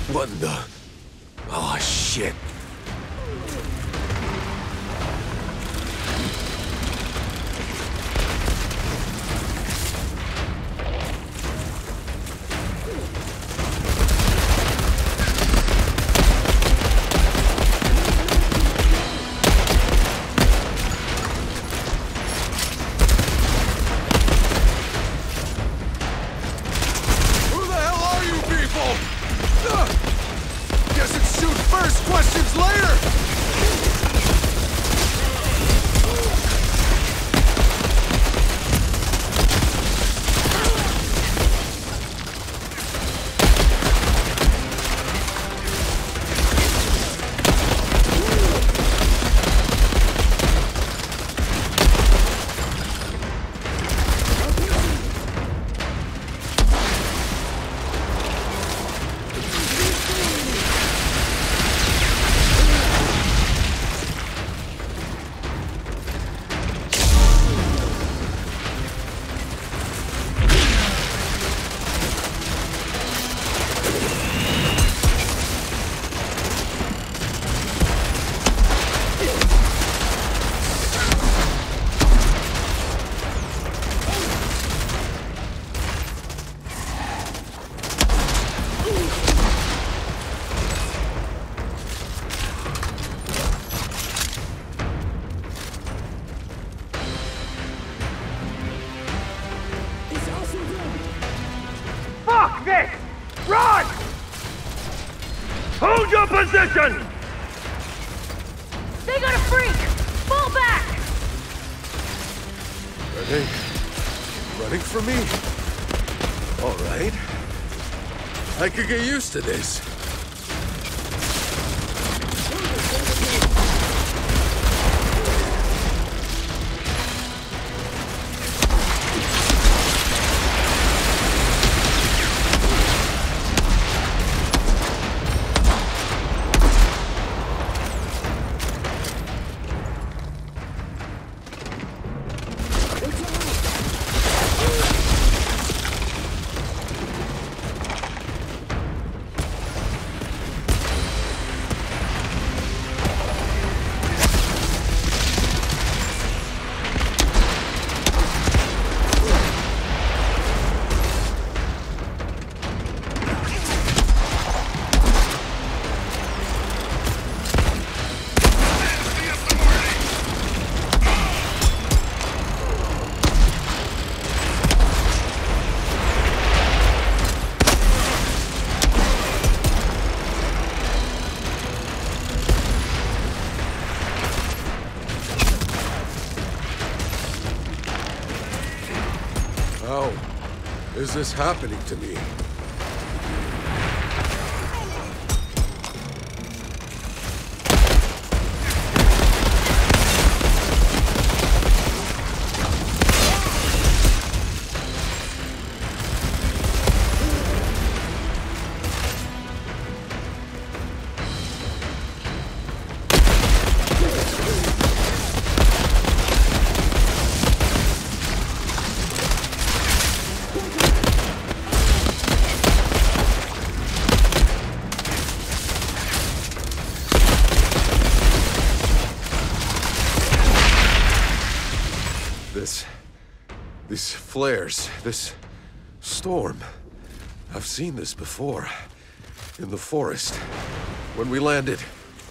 What in the... Oh, shit. Questions later! Fuck this! Run! Hold your position! They got a freak! Fall back! Are they running from me? All right. I could get used to this. How is this happening to me? These flares, this storm. I've seen this before. In the forest. When we landed.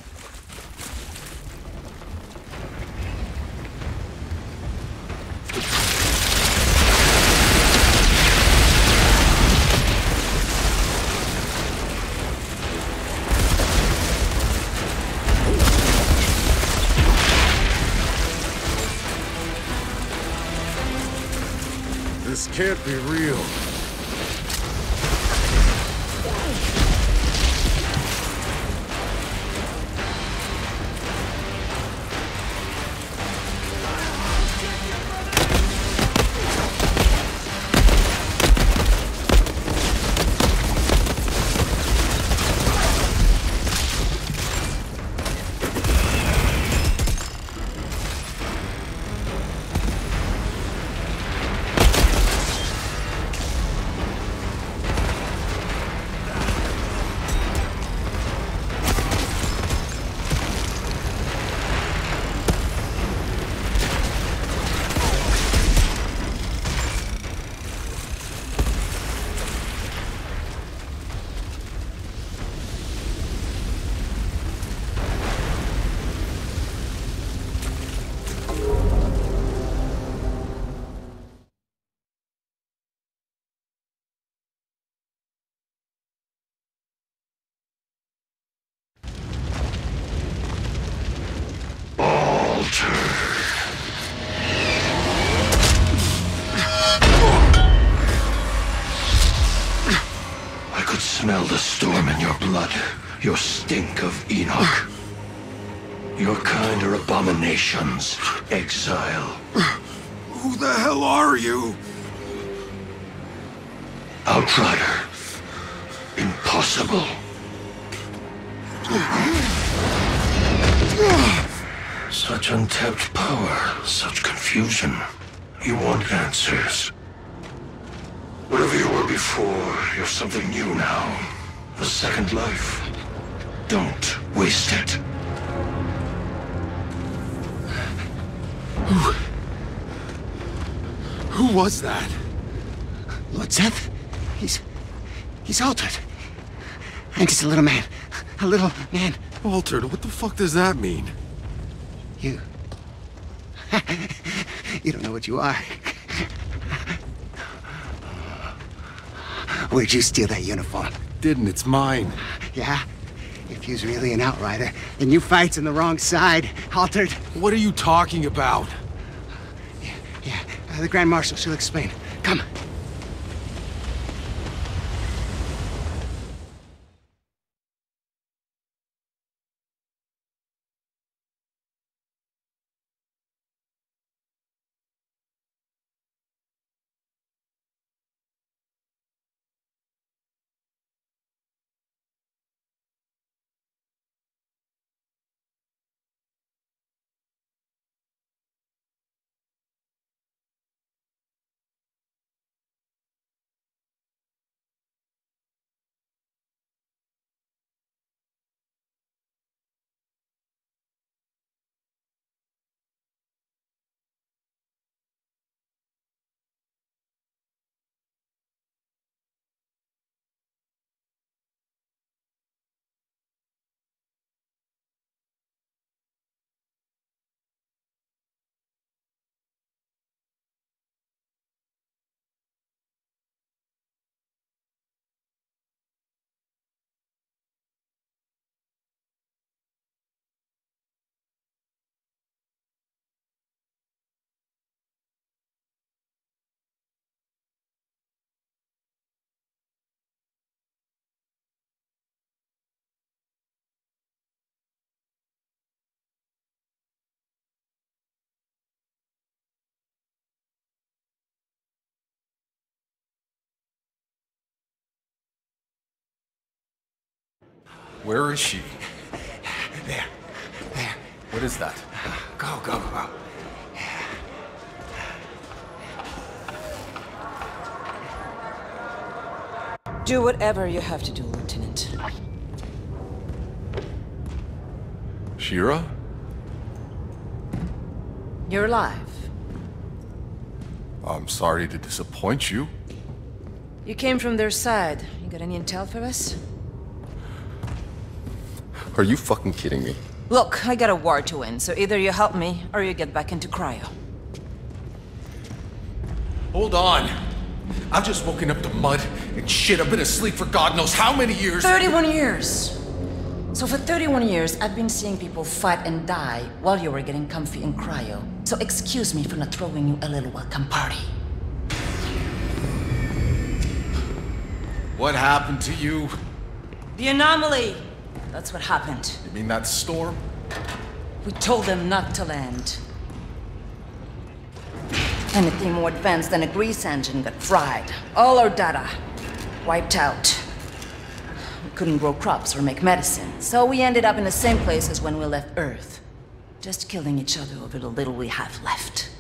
This can't be real. smell the storm in your blood, your stink of Enoch. Your kind are abominations, exile. Who the hell are you? Outrider. Impossible. Such untapped power, such confusion. You want answers. Whatever you were before, you're something new now. A second life. Don't waste it. Who was that? Lord Seth? He's altered. I'm just a little man. A little man. Altered? What the fuck does that mean? You... you don't know what you are. Where'd you steal that uniform? Didn't, it's mine. Yeah? If you's really an outrider, then you fights on the wrong side, Altered. What are you talking about? Yeah, the Grand Marshal, she'll explain. Come. Where is she? There. What is that? Go. Do whatever you have to do, Lieutenant. Shira? You're alive. I'm sorry to disappoint you. You came from their side. You got any intel for us? Are you fucking kidding me? Look, I got a war to win, so either you help me, or you get back into cryo. Hold on. I've just woken up to mud and shit. I've been asleep for God knows how many years. 31 years! So for 31 years, I've been seeing people fight and die while you were getting comfy in cryo. So excuse me for not throwing you a little welcome party. What happened to you? The anomaly! That's what happened. You mean that storm? We told them not to land. Anything more advanced than a grease engine got fried. All our data wiped out. We couldn't grow crops or make medicine, so we ended up in the same place as when we left Earth. Just killing each other over the little we have left.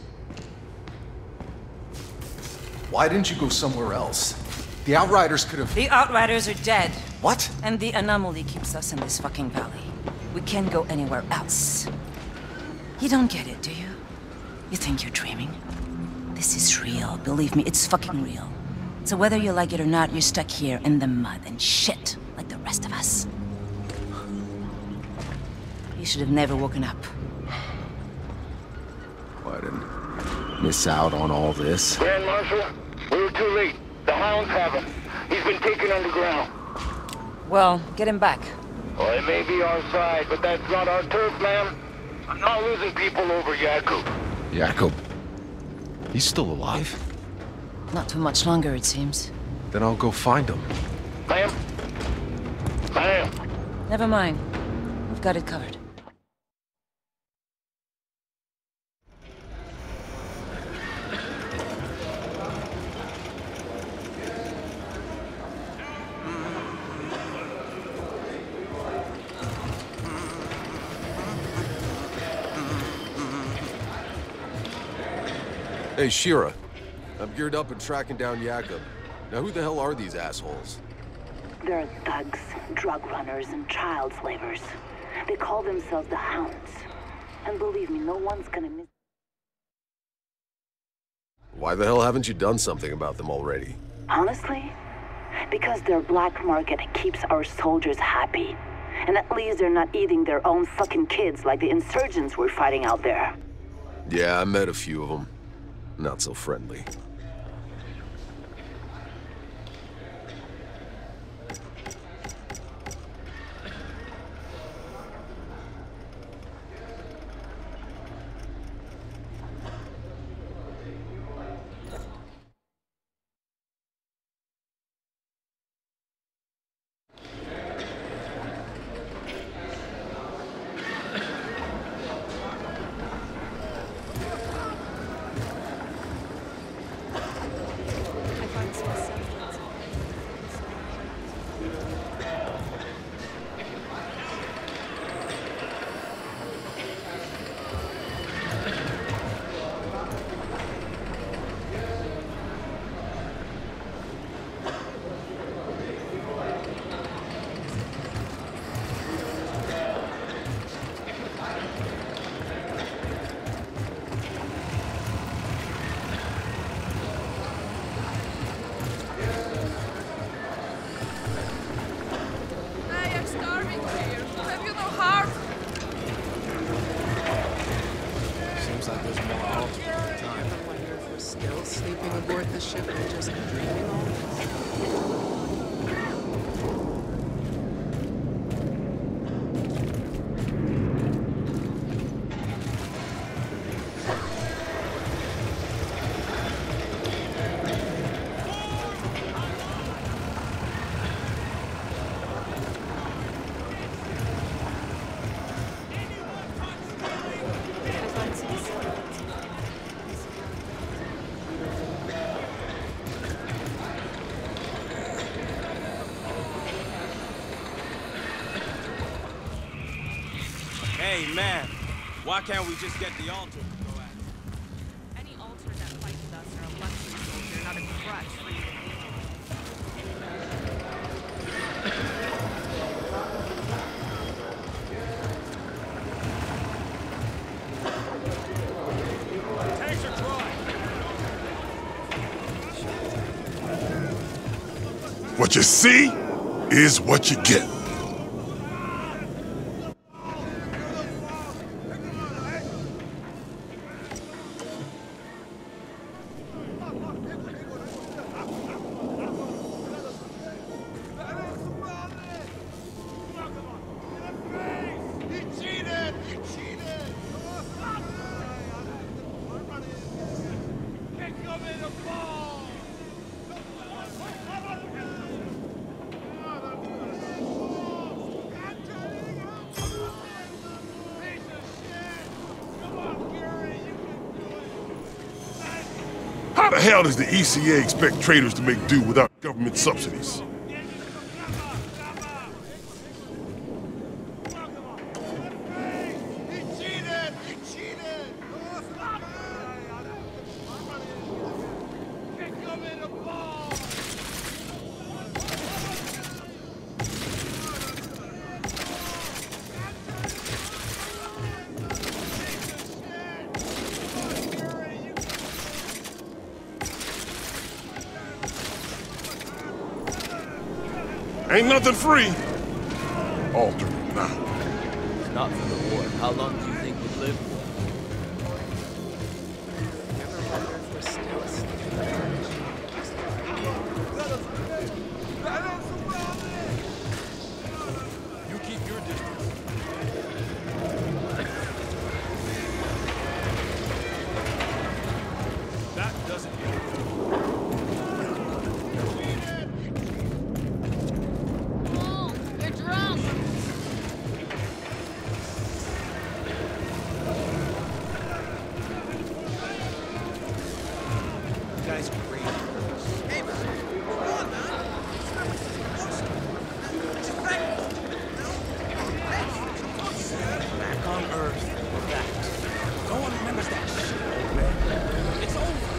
Why didn't you go somewhere else? The Outriders could have... The Outriders are dead. What? And the anomaly keeps us in this fucking valley. We can't go anywhere else. You don't get it, do you? You think you're dreaming? This is real. Believe me, it's fucking real. So whether you like it or not, you're stuck here in the mud and shit like the rest of us. You should have never woken up. What, and miss out on all this? Grand Marshal, we were too late. The Hounds have him. He's been taken underground. Well, get him back. Well, it may be our side, but that's not our turf, ma'am. I'm not losing people over Jakub. Jakub? He's still alive? Not too much longer, it seems. Then I'll go find him. Ma'am, Damn. Never mind. We've got it covered. Hey, Shira. I'm geared up and tracking down Jakub. Now who the hell are these assholes? They're thugs, drug runners, and child slavers. They call themselves the Hounds. And believe me, no one's gonna miss... Why the hell haven't you done something about them already? Honestly? Because their black market keeps our soldiers happy. And at least they're not eating their own fucking kids like the insurgents we're fighting out there. Yeah, I met a few of them. Not so friendly. Sleeping aboard the ship and just dreaming all this. Hey, man, why can't we just get the altar to go at it? Any altar that fights with us are a luxury soldier, not a crutch for you. Tanks are dry. What you see is what you get. How the hell does the ECA expect traders to make do without government subsidies? Ain't nothing free. Alternate now. Not for the war. How long do you think we'd live for? Never wonder if we're still asleep. You keep your distance. That doesn't hit. They're guy's crazy. Hey, man. Come on, man. Back on Earth, we're back. No one remembers that shit, man. It's over.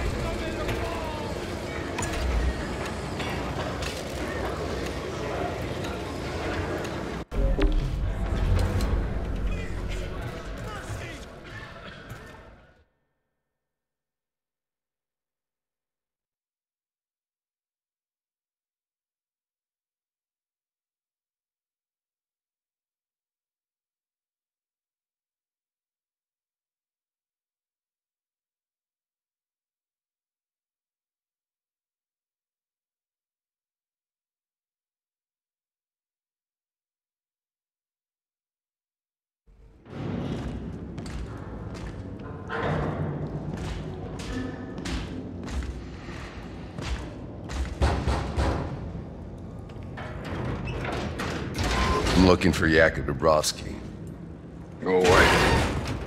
I'm looking for Yakov Dubrovsky. Go away.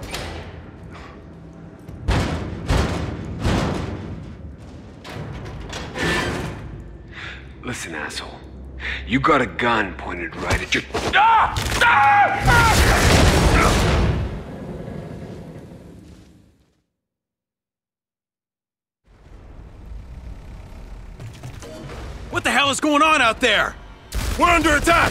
Listen, asshole. You got a gun pointed right at your... Ah! Ah! Ah! What the hell is going on out there? We're under attack!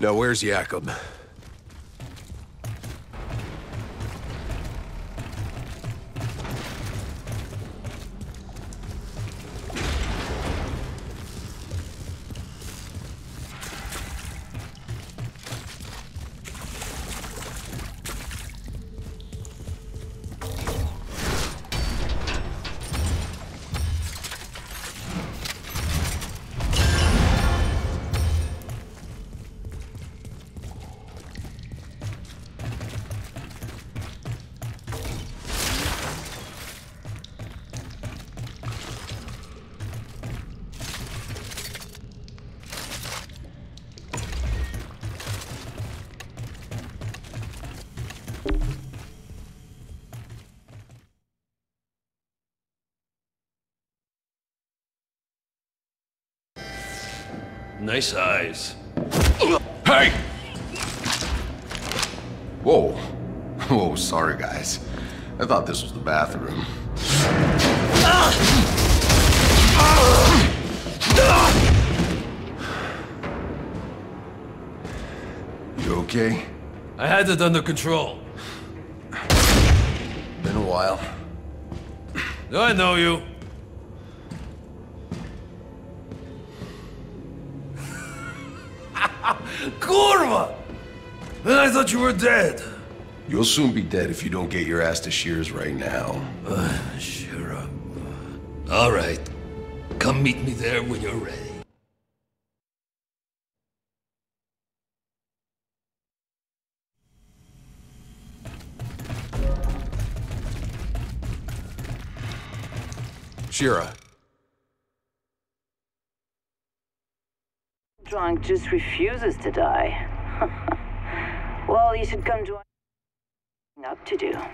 Now where's Jakob? Nice eyes. Hey! Whoa. Whoa, sorry guys. I thought this was the bathroom. You okay? I had it under control. Been a while. I know you. Kurva! Then I thought you were dead. You'll soon be dead if you don't get your ass to Shears right now. Sure up. All right. Come meet me there when you're ready. Shira. Drunk just refuses to die. Well, you should come join up to do.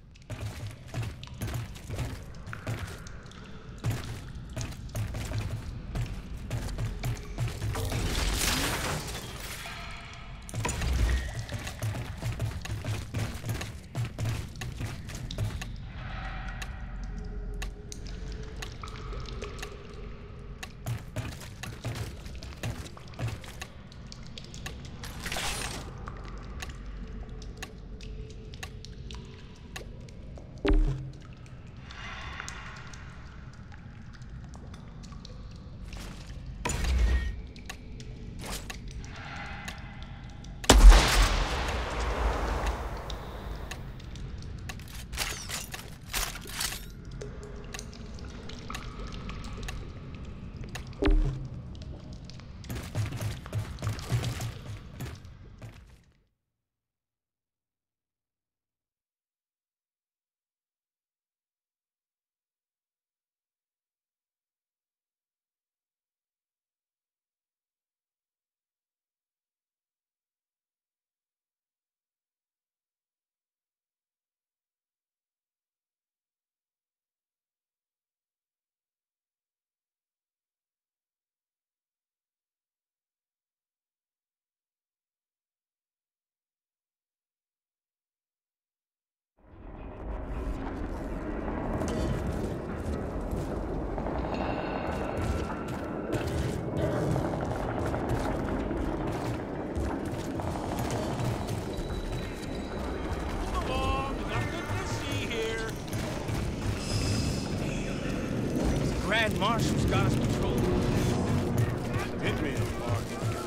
Grand Marshal's got us controlled. Hit me apart.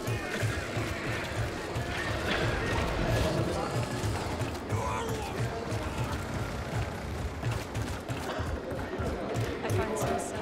I find some stuff.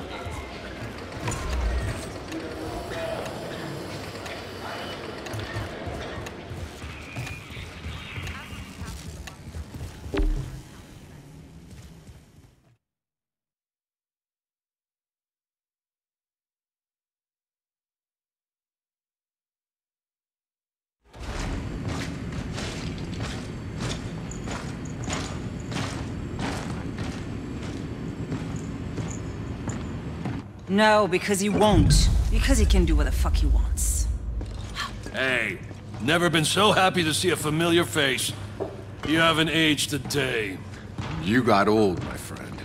No, because he won't. Because he can do what the fuck he wants. Hey, never been so happy to see a familiar face. You haven't aged a day. You got old, my friend.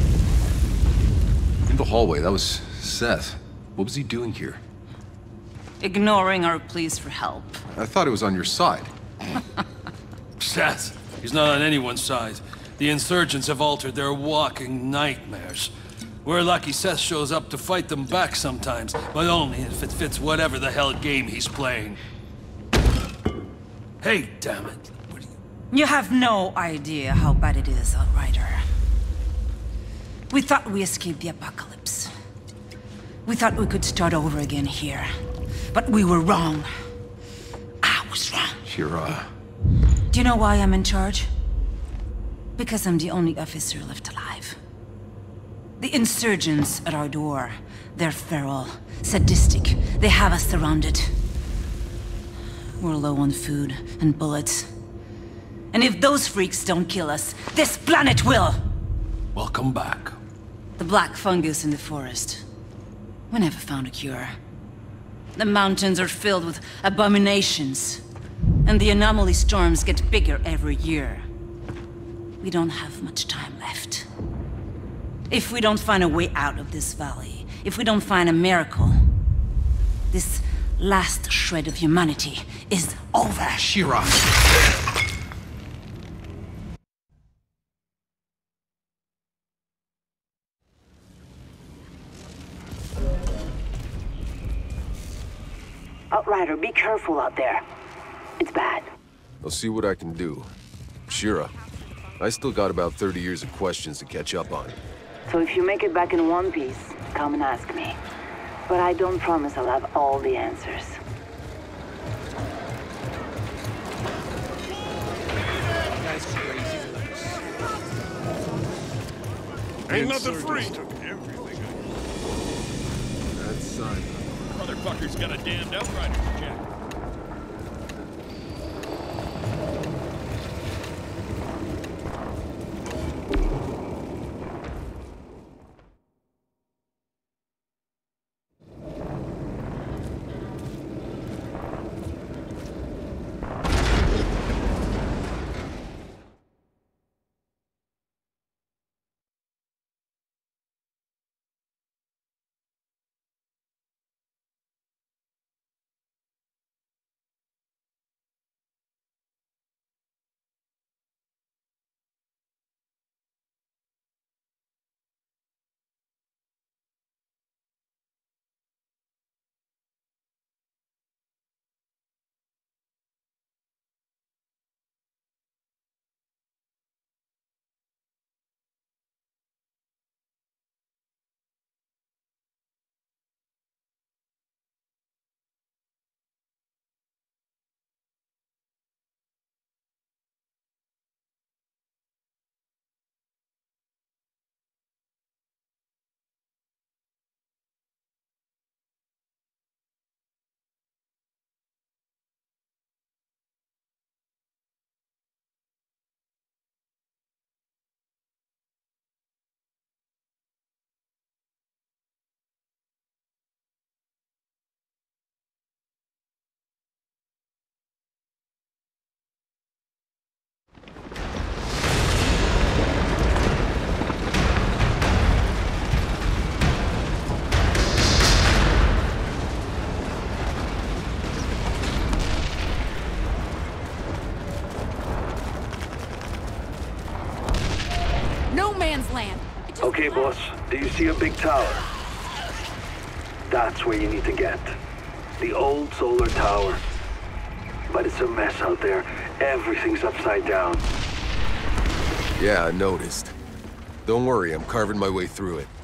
In the hallway, that was Seth. What was he doing here? ignoring our pleas for help. I thought it was on your side. Seth, he's not on anyone's side. The insurgents have altered their walking nightmares. We're lucky Seth shows up to fight them back sometimes, but only if it fits whatever the hell game he's playing. Hey, damn it. You have no idea how bad it is, Outrider. We thought we escaped the apocalypse. We thought we could start over again here. But we were wrong. I was wrong. Shira. Do you know why I'm in charge? Because I'm the only officer left alive. The insurgents at our door, they're feral, sadistic. They have us surrounded. We're low on food and bullets. And if those freaks don't kill us, this planet will! Welcome back. The black fungus in the forest. We never found a cure. The mountains are filled with abominations. And the anomaly storms get bigger every year. We don't have much time left. If we don't find a way out of this valley, if we don't find a miracle, this last shred of humanity is over. Shira. Outrider, be careful out there. It's bad. I'll see what I can do. Shira, I still got about 30 years of questions to catch up on. So if you make it back in one piece, come and ask me. But I don't promise I'll have all the answers. Ain't nothing free. That's Simon. Motherfucker's got a damned Outrider's jacket. Land. Okay, boss. Do you see a big tower? That's where you need to get. The old solar tower. But it's a mess out there. Everything's upside down. Yeah, I noticed. Don't worry, I'm carving my way through it.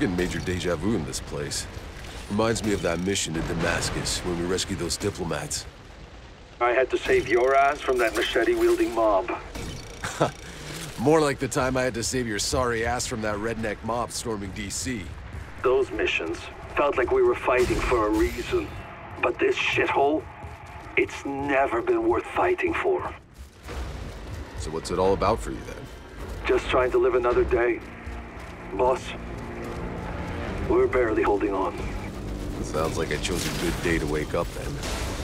getting major deja vu in this place. Reminds me of that mission in Damascus when we rescued those diplomats. I had to save your ass from that machete-wielding mob. More like the time I had to save your sorry ass from that redneck mob storming DC. Those missions felt like we were fighting for a reason. But this shithole, it's never been worth fighting for. So what's it all about for you then? Just trying to live another day. Boss, we're barely holding on. Sounds like I chose a good day to wake up then.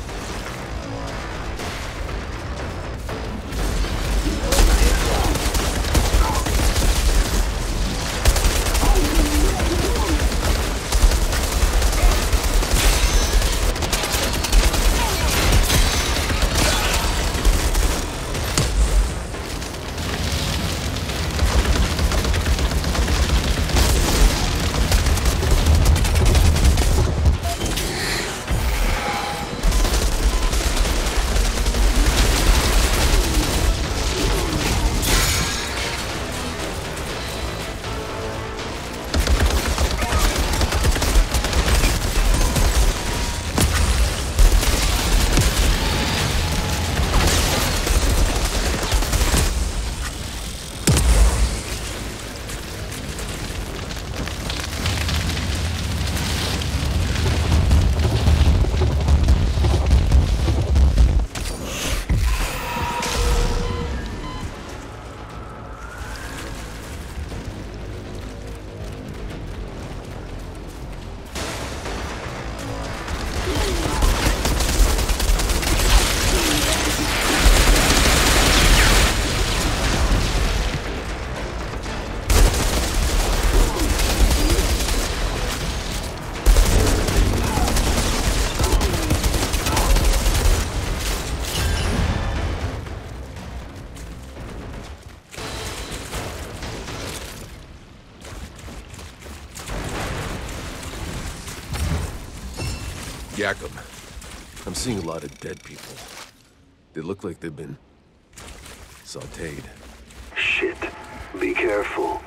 Jacob, I'm seeing a lot of dead people. They look like they've been sautéed. Shit. Be careful.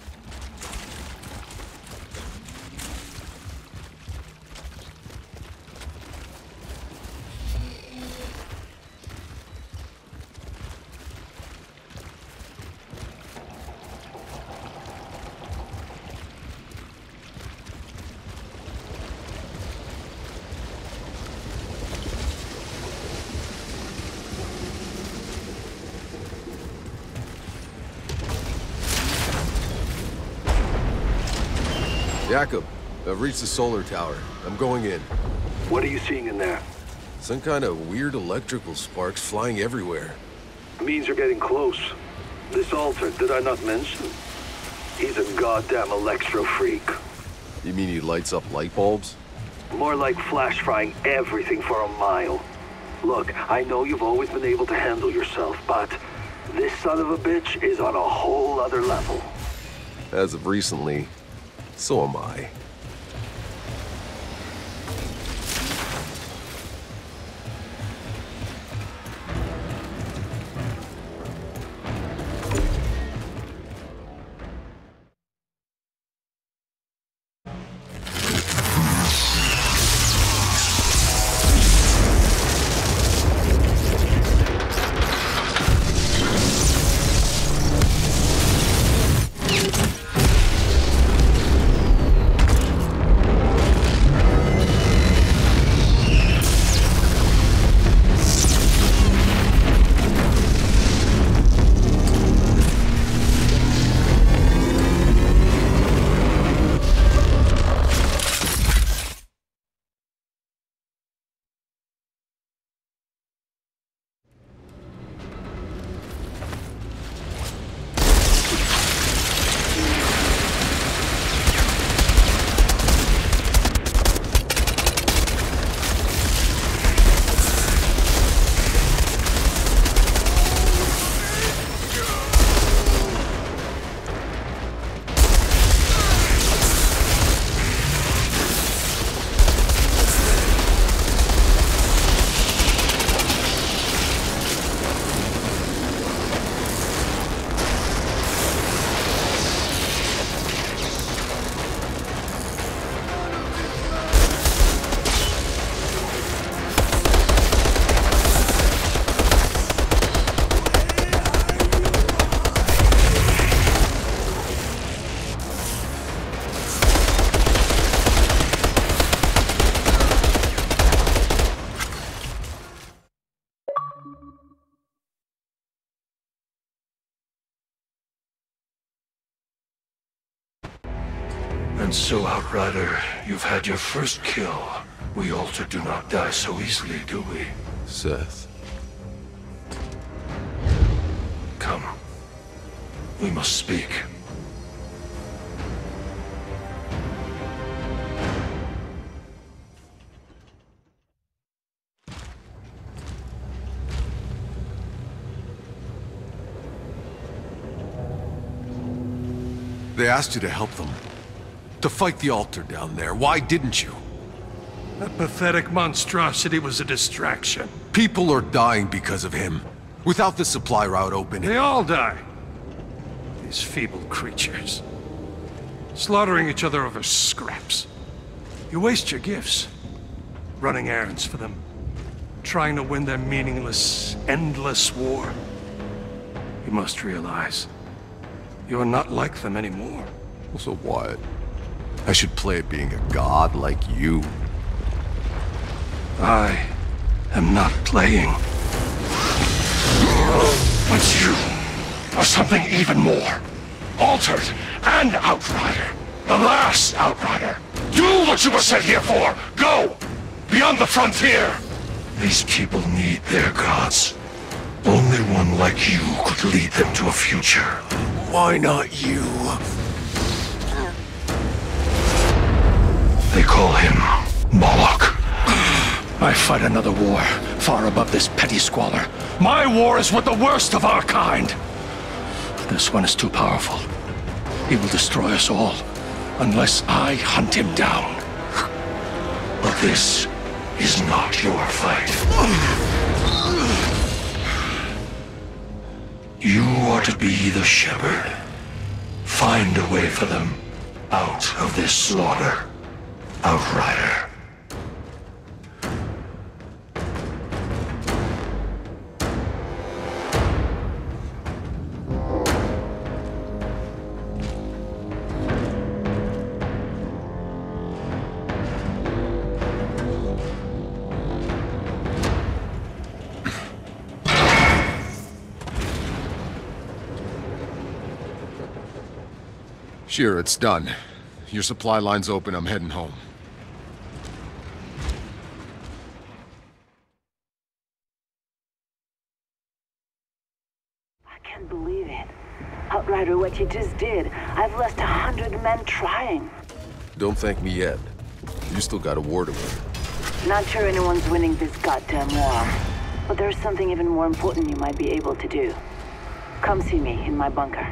Jacob, I've reached the solar tower. I'm going in. What are you seeing in there? Some kind of weird electrical sparks flying everywhere. Means you're getting close. This altar, did I not mention? He's a goddamn electro freak. You mean he lights up light bulbs? More like flash frying everything for a mile. Look, I know you've always been able to handle yourself, but this son of a bitch is on a whole other level. As of recently, so am I. And so, Outrider, you've had your first kill. We Alter do not die so easily, do we? Seth. Come. We must speak. They asked you to help them. To fight the Altar down there. Why didn't you? That pathetic monstrosity was a distraction. People are dying because of him. Without the supply route open... They all die. These feeble creatures. Slaughtering each other over scraps. You waste your gifts. Running errands for them. Trying to win their meaningless, endless war. You must realize... you're not like them anymore. So what? I should play at being a god like you. I am not playing. But you are something even more. Altered and Outrider. The last Outrider. Do what you were sent here for. Go! Beyond the frontier. These people need their gods. Only one like you could lead them to a future. Why not you? They call him Moloch. I fight another war, far above this petty squalor. My war is with the worst of our kind. This one is too powerful. He will destroy us all, unless I hunt him down. But this is not your fight. You are to be the shepherd. Find a way for them out of this slaughter, Outrider. Sure, it's done. Your supply line's open, I'm heading home. I can't believe it. Outrider, what you just did. I've lost 100 men trying. Don't thank me yet. You still got a war to win. Not sure anyone's winning this goddamn war. But there's something even more important you might be able to do. Come see me in my bunker.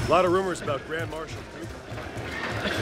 A lot of rumors about Grand Marshal Cooper.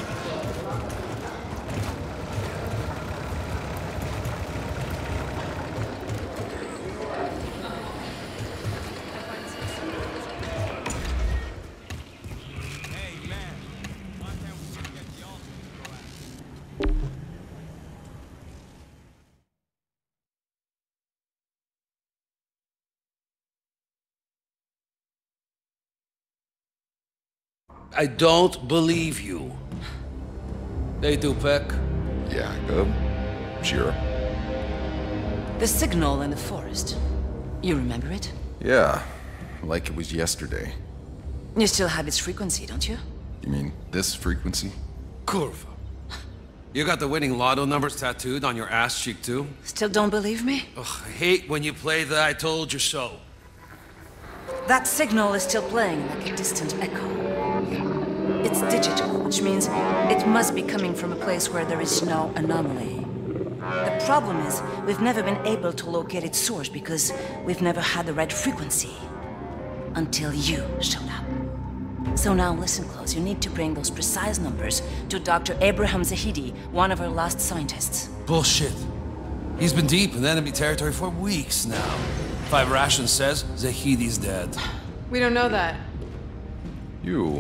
I don't believe you. Hey, Dupek. Jacob. Sure. The signal in the forest. You remember it? Yeah, like it was yesterday. You still have its frequency, don't you? You mean this frequency? Curva. You got the winning lotto numbers tattooed on your ass cheek, too? Still don't believe me? Ugh, I hate when you play the I told you so. That signal is still playing like a distant echo. It's digital, which means it must be coming from a place where there is no anomaly. The problem is, we've never been able to locate its source because we've never had the right frequency. Until you showed up. So now listen close, you need to bring those precise numbers to Dr. Abraham Zahidi, one of our last scientists. Bullshit. He's been deep in enemy territory for weeks now. Five Ration says Zahidi's dead. We don't know that. You.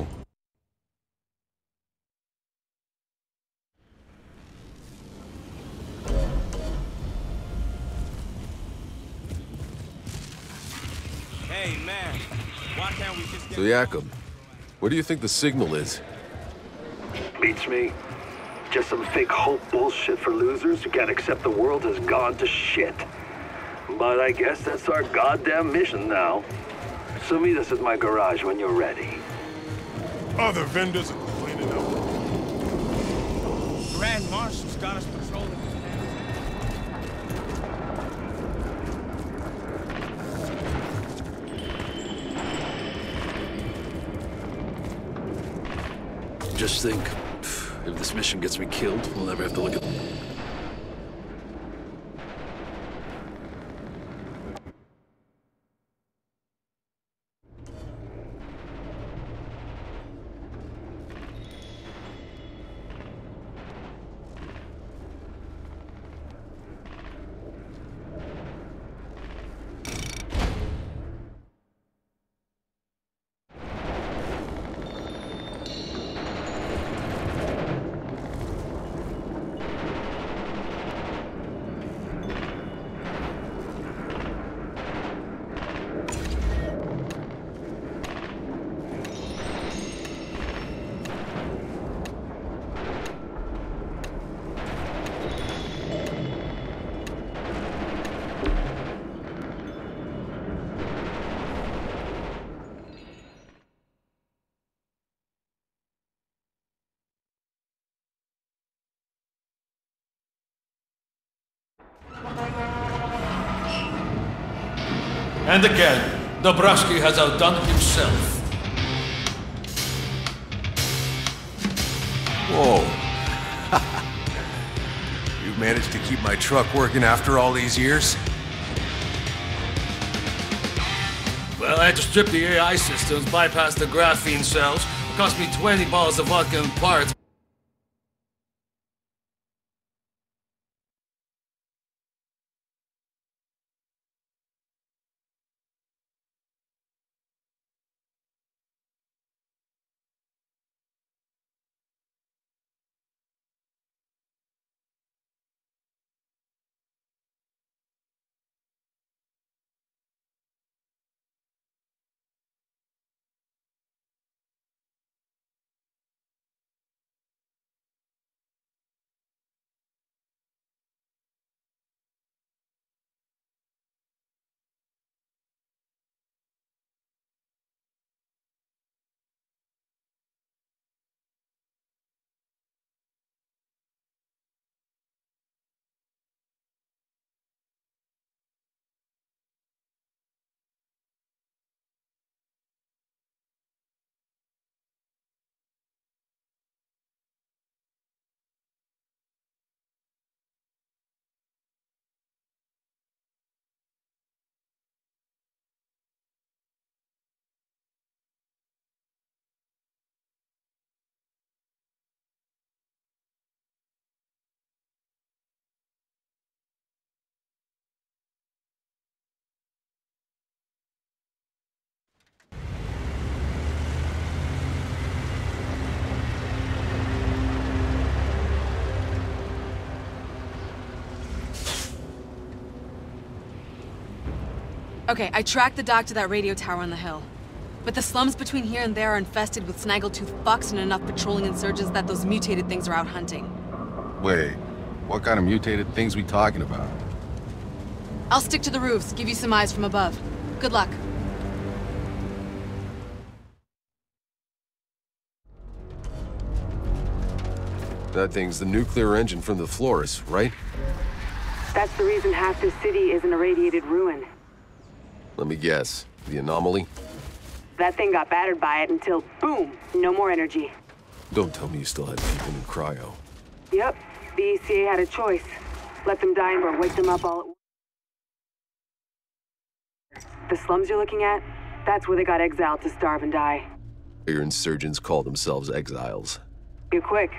Hey, man. Why can't we just get... So, Jacob, what do you think the signal is? Beats me. Just some fake hope bullshit for losers who can't accept the world has gone to shit. But I guess that's our goddamn mission now. So meet us at my garage when you're ready. Other vendors are cleaning up. Grand Marshal's got us patrolling. Just think, if this mission gets me killed, we'll never have to look at... And again, Dabrowski has outdone himself. Whoa. You've managed to keep my truck working after all these years? Well, I had to strip the AI systems, bypass the graphene cells. It cost me 20 bottles of vodka and parts. Okay, I tracked the dock to that radio tower on the hill. But the slums between here and there are infested with snaggletooth bucks and enough patrolling insurgents that those mutated things are out hunting. Wait, what kind of mutated things we talking about? I'll stick to the roofs, give you some eyes from above. Good luck. That thing's the nuclear engine from the Flores, right? That's the reason half this city is an irradiated ruin. Let me guess. The anomaly? That thing got battered by it until, boom, no more energy. Don't tell me you still had people in cryo. Yep, the ECA had a choice. Let them die or wake them up all at once. The slums you're looking at, that's where they got exiled to starve and die. Your insurgents call themselves exiles. You're quick.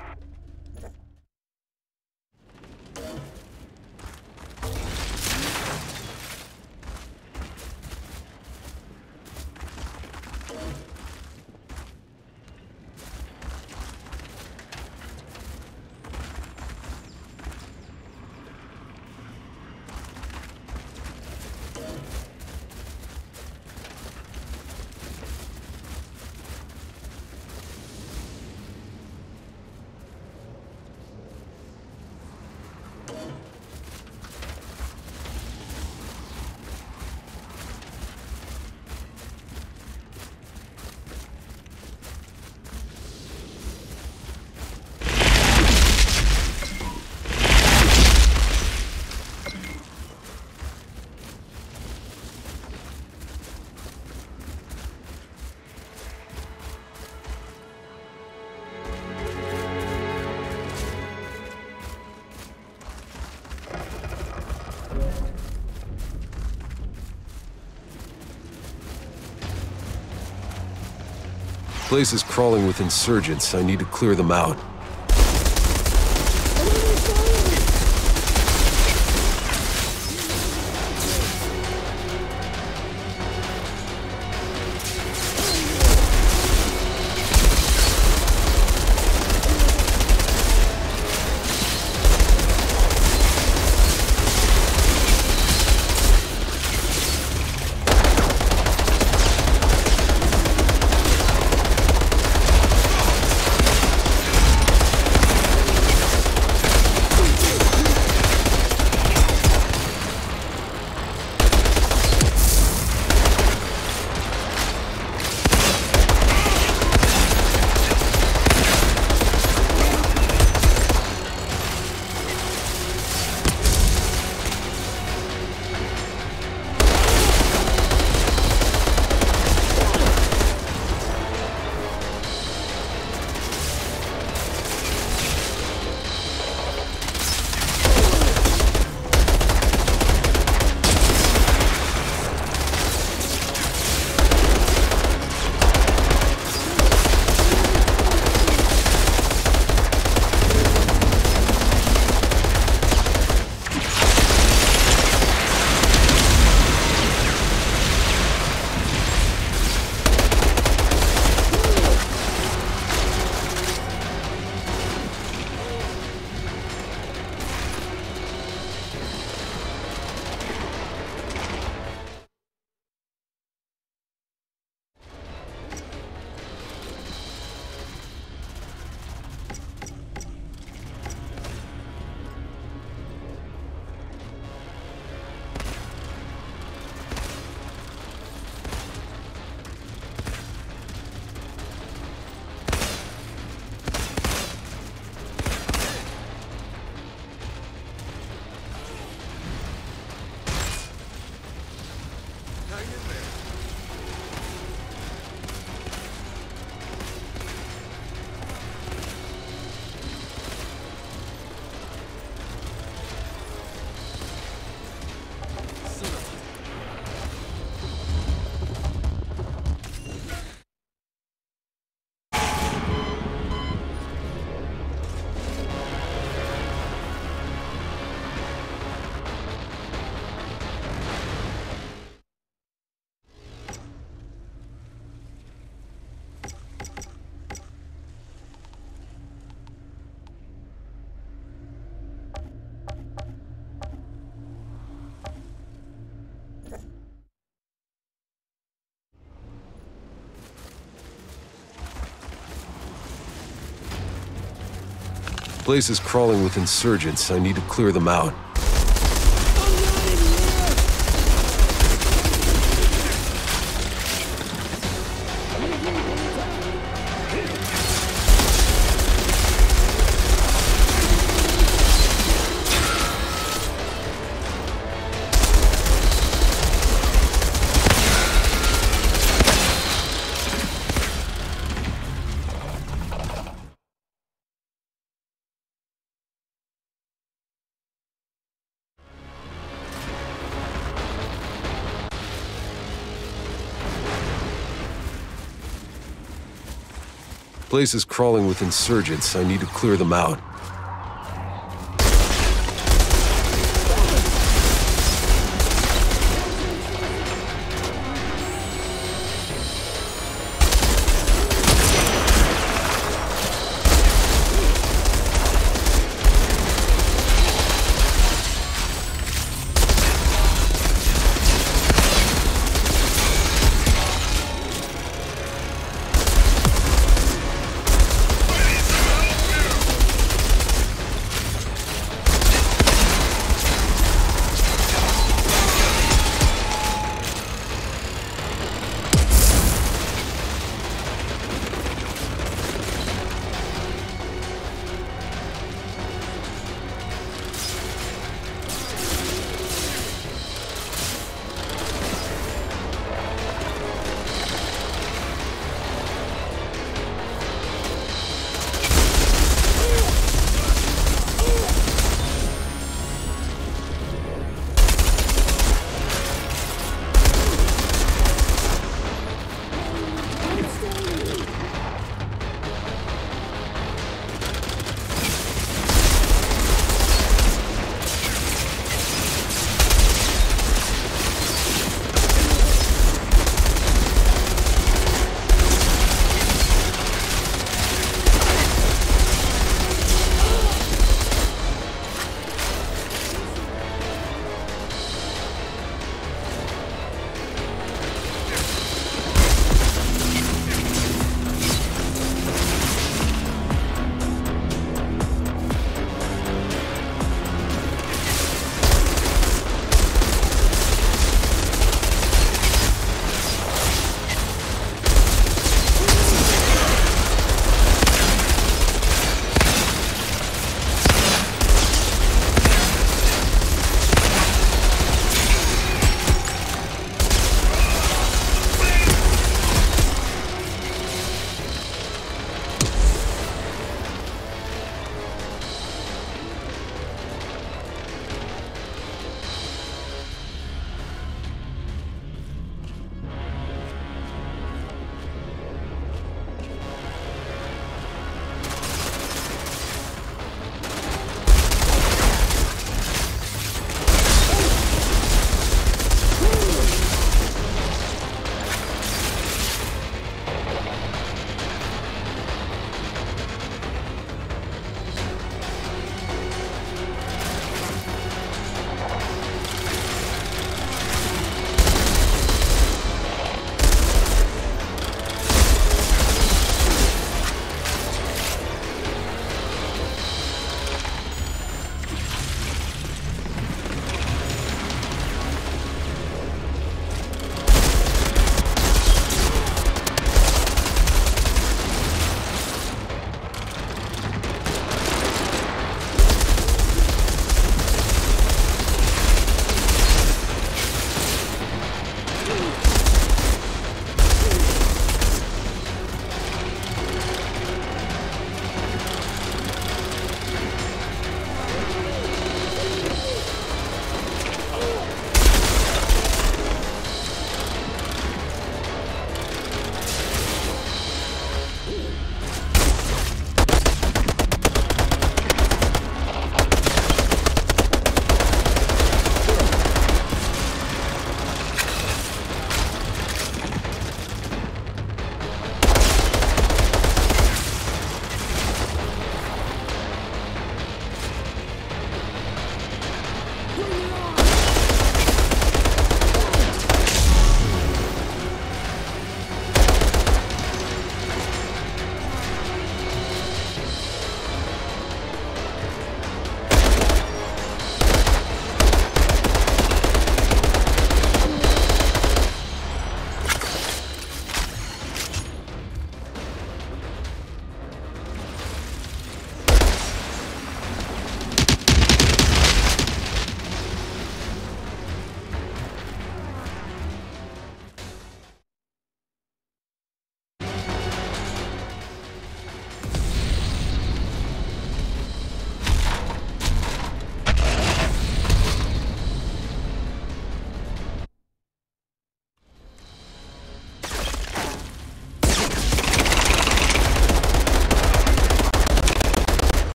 Place is crawling with insurgents. I need to clear them out. Place is crawling with insurgents. I need to clear them out. Place is crawling with insurgents. I need to clear them out.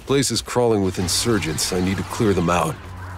Place is crawling with insurgents. I need to clear them out.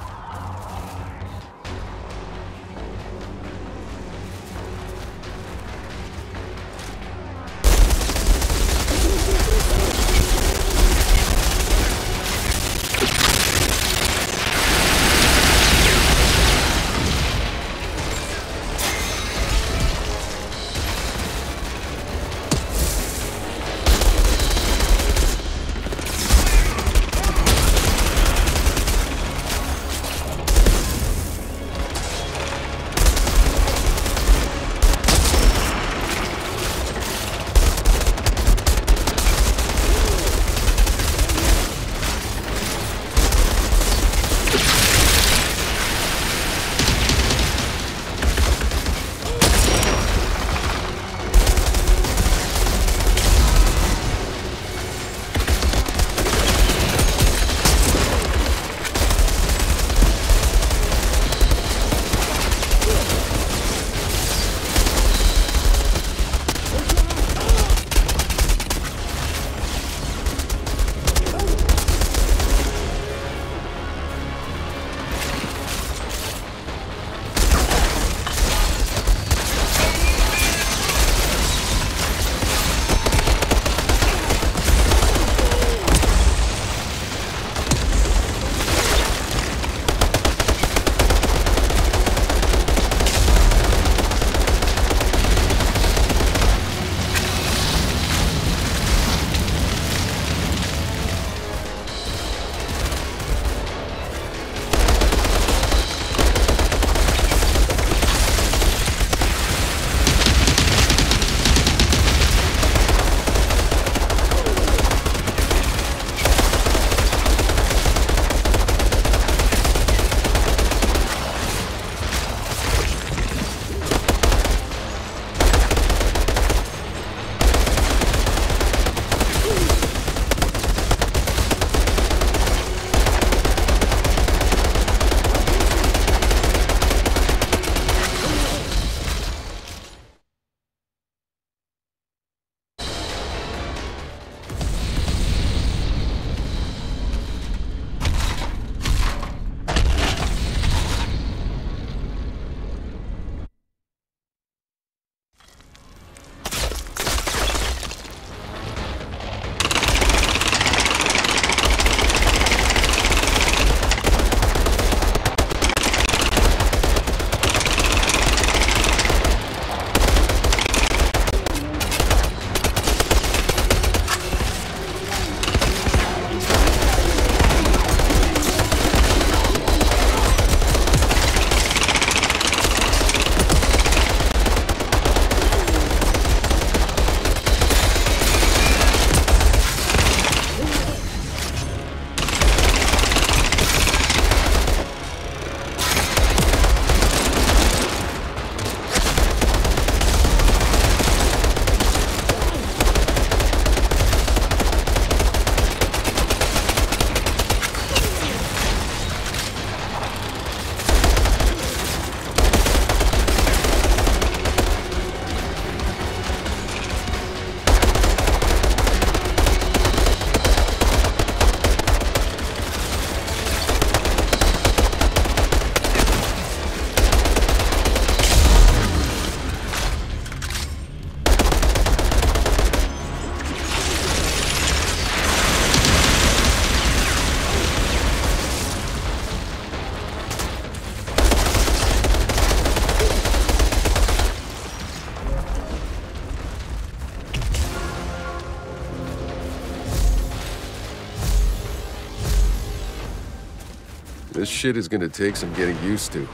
This shit is gonna take some getting used to.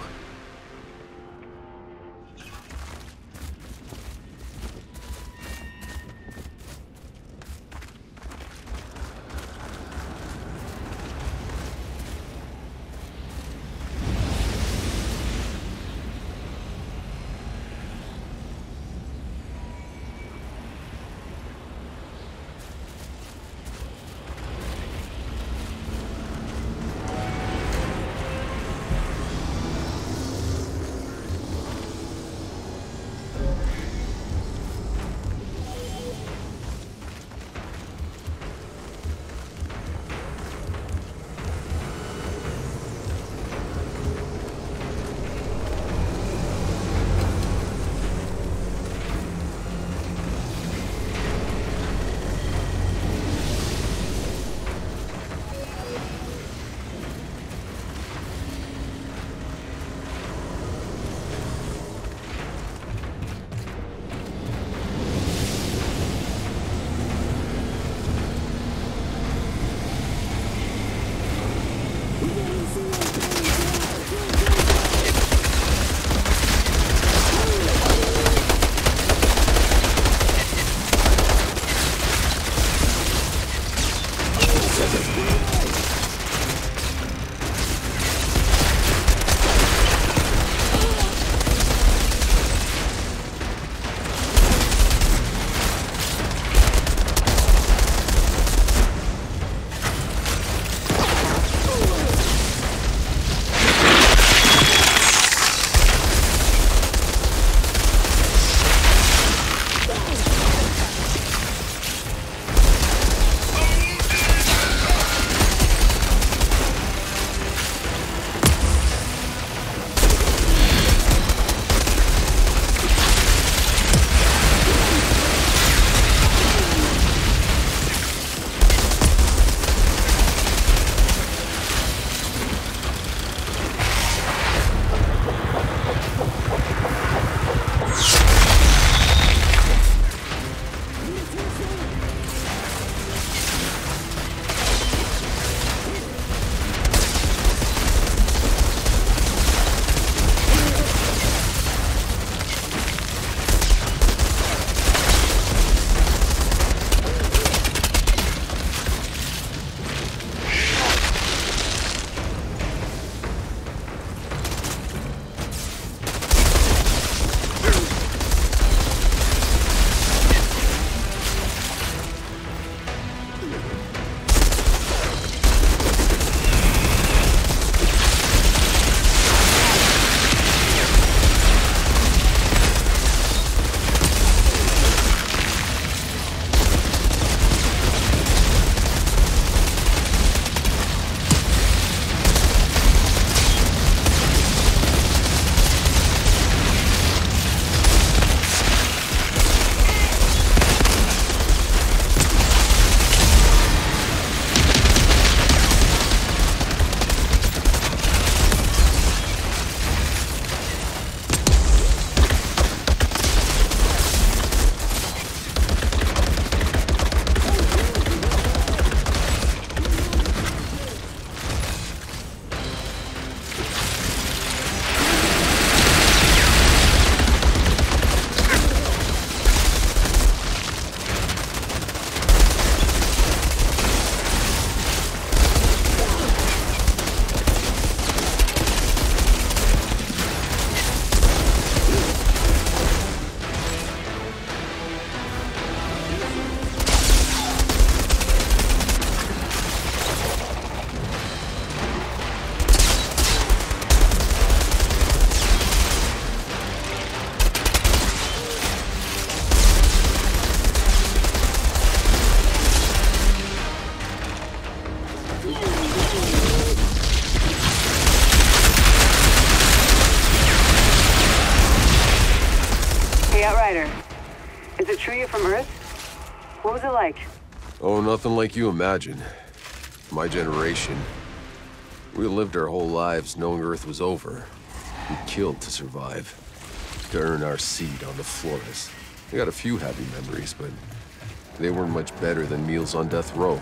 Outrider. Is it true you're from Earth? What was it like? Oh, nothing like you imagine. My generation, we lived our whole lives knowing Earth was over. We killed to survive, to earn our seat on the Flores. I got a few happy memories, but they weren't much better than meals on death row.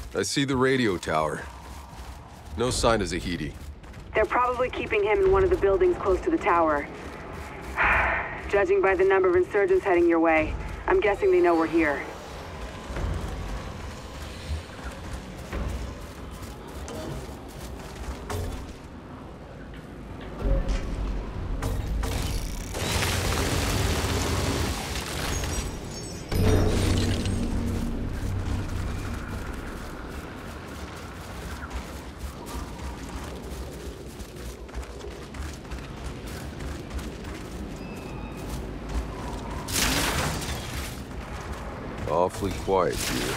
I see the radio tower. No sign of Zahedi. They're probably keeping him in one of the buildings close to the tower. Judging by the number of insurgents heading your way, I'm guessing they know we're here. Awfully quiet here.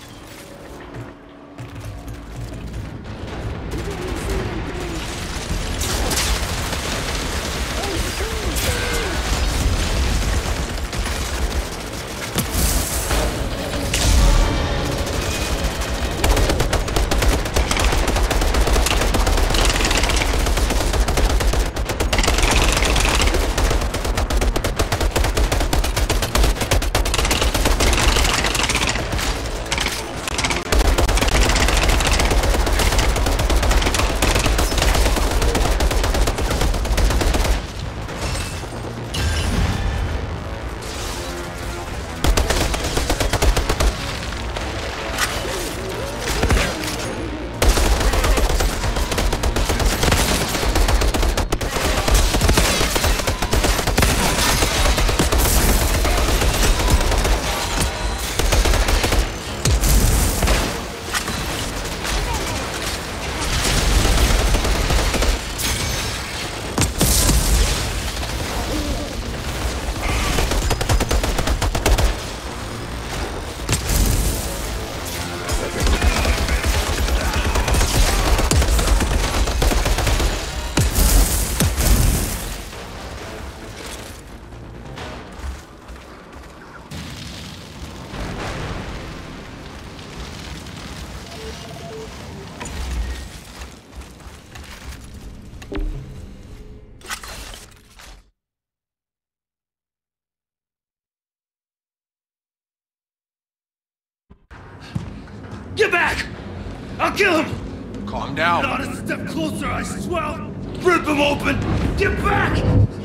Get back! I'll kill him! Calm down. Not a step closer, I swear I'll rip him open! Get back!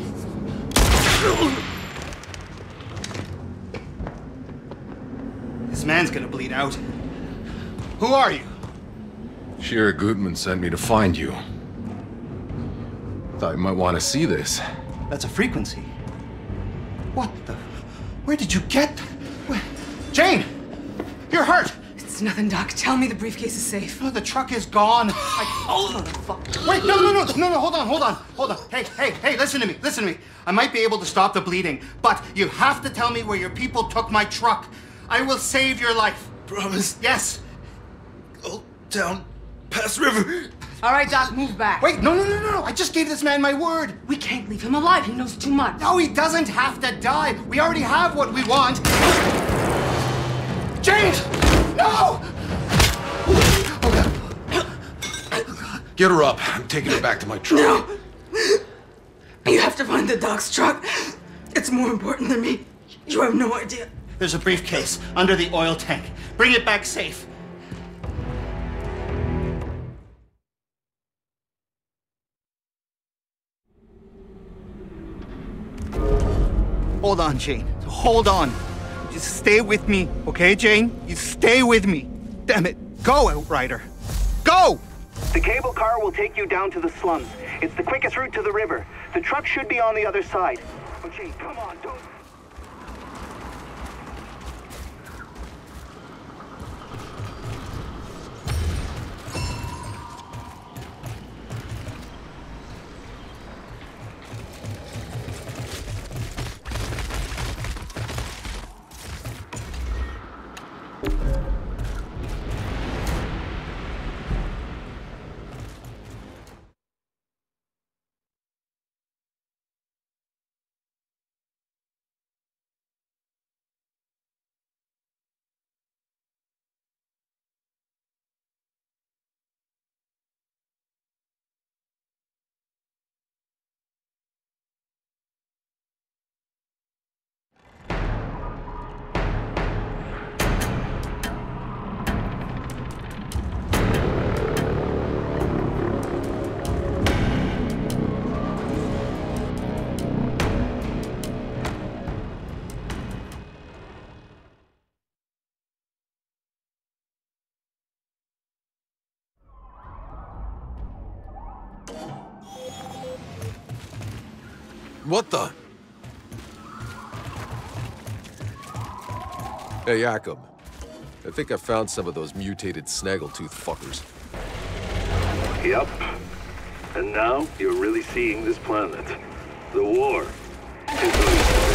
This man's gonna bleed out. Who are you? Shira Gutman sent me to find you. Thought you might want to see this. That's a frequency. What the... Where did you get... Jane! You're hurt! It's nothing, Doc. Tell me the briefcase is safe. No, the truck is gone. Oh, fuck. Wait, no, hold on. Hey, listen to me. I might be able to stop the bleeding, but you have to tell me where your people took my truck. I will save your life. Promise? Yes. Go down, past river. All right, Doc, move back. Wait, no. I just gave this man my word. We can't leave him alive. He knows too much. No, he doesn't have to die. We already have what we want. James! No! Get her up. I'm taking her back to my truck. No! You have to find the Doc's truck. It's more important than me. You have no idea. There's a briefcase under the oil tank. Bring it back safe. Hold on, Jane. Hold on. Just stay with me, okay, Jane? You stay with me. Damn it. Go, Outrider. Go! The cable car will take you down to the slums. It's the quickest route to the river. The truck should be on the other side. Oh, Jane, come on, don't... What the? Hey, Jakob. I think I found some of those mutated snaggletooth fuckers. Yep. And now you're really seeing this planet. The war is over.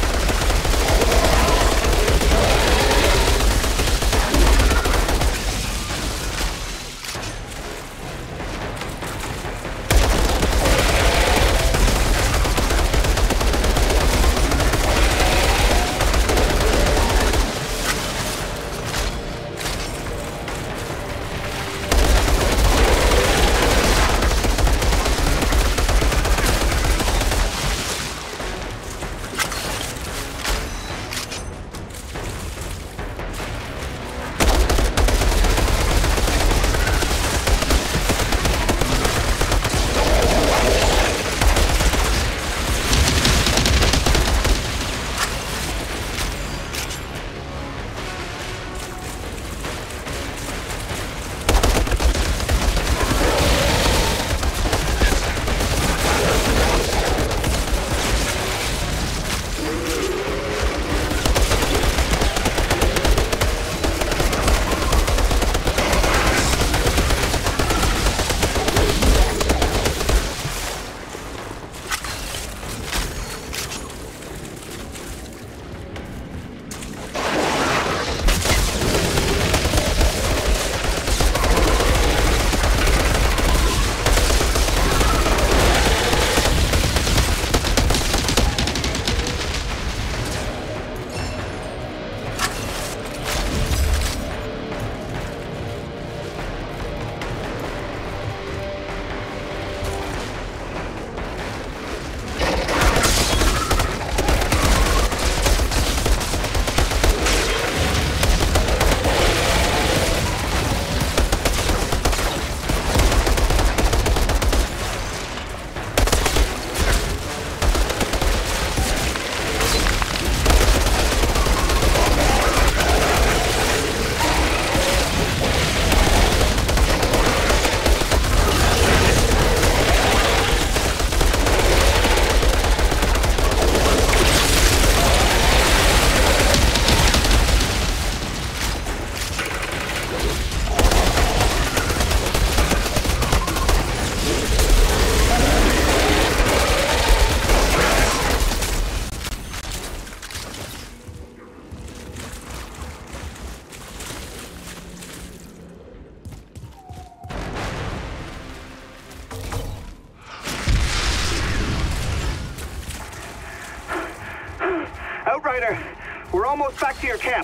We're almost back to your camp.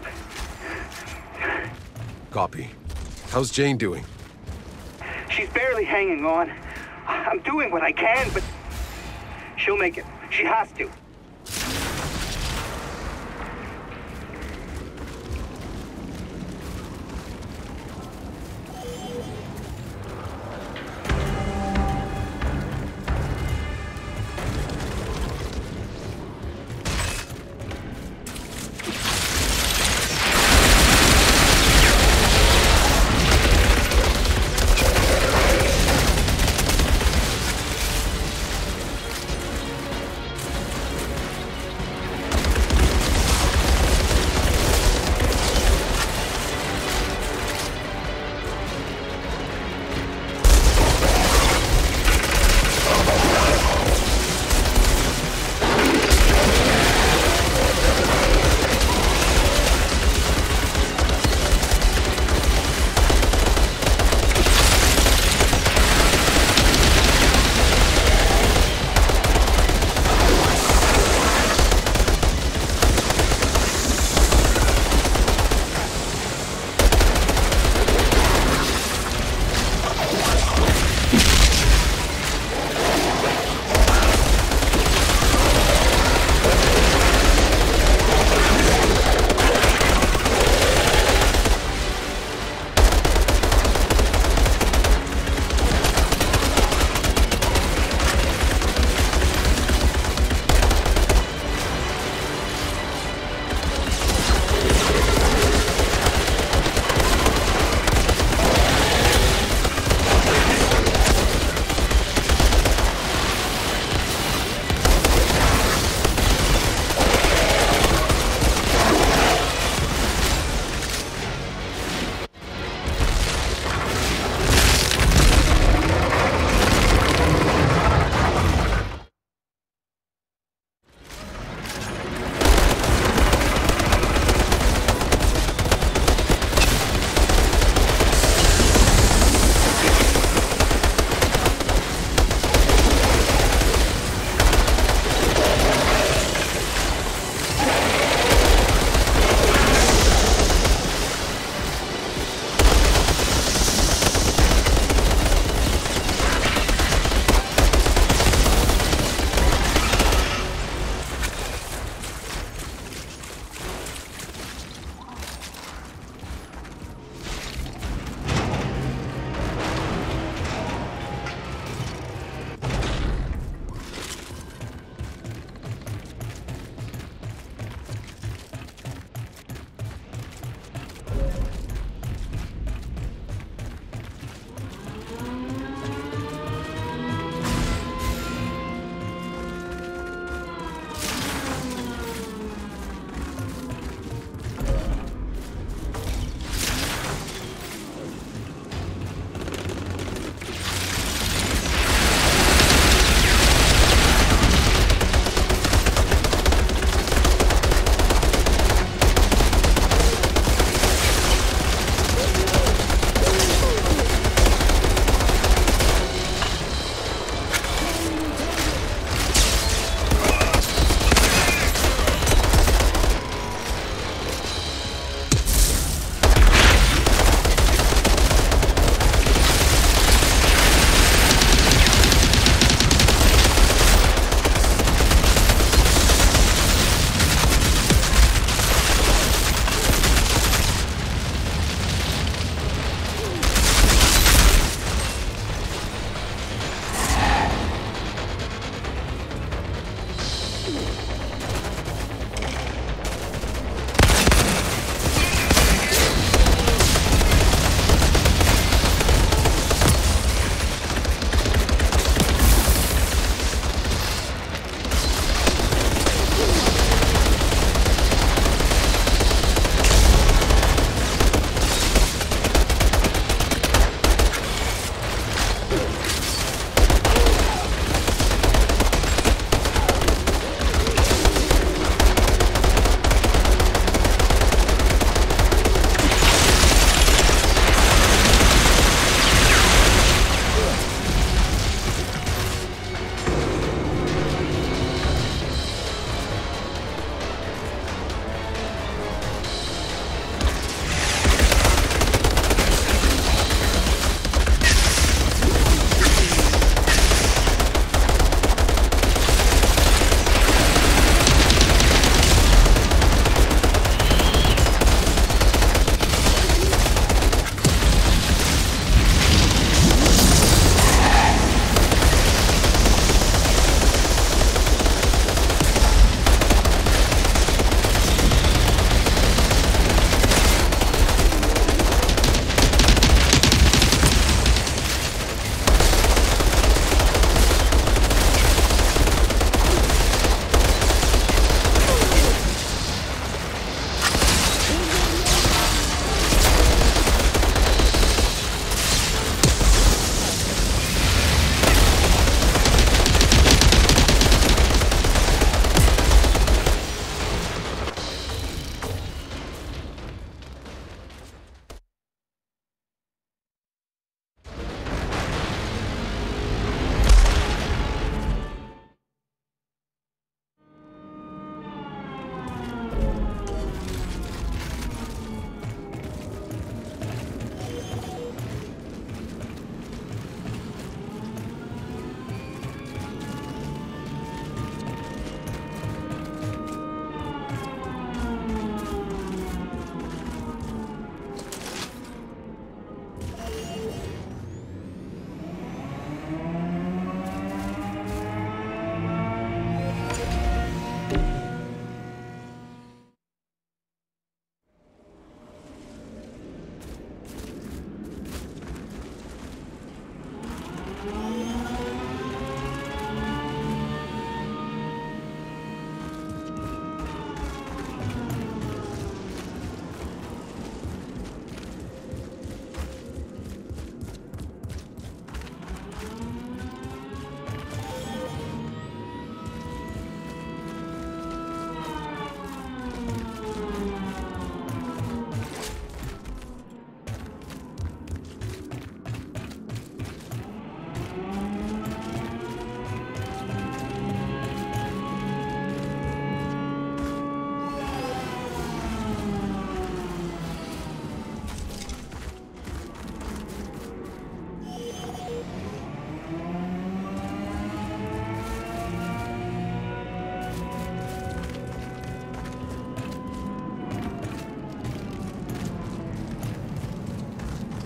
Copy. How's Jane doing? She's barely hanging on. I'm doing what I can, but she'll make it. She has to.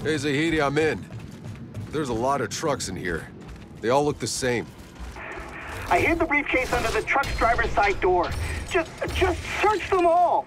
Hey, Zahedi, I'm in. There's a lot of trucks in here. They all look the same. I hid the briefcase under the truck's driver's side door. Just search them all!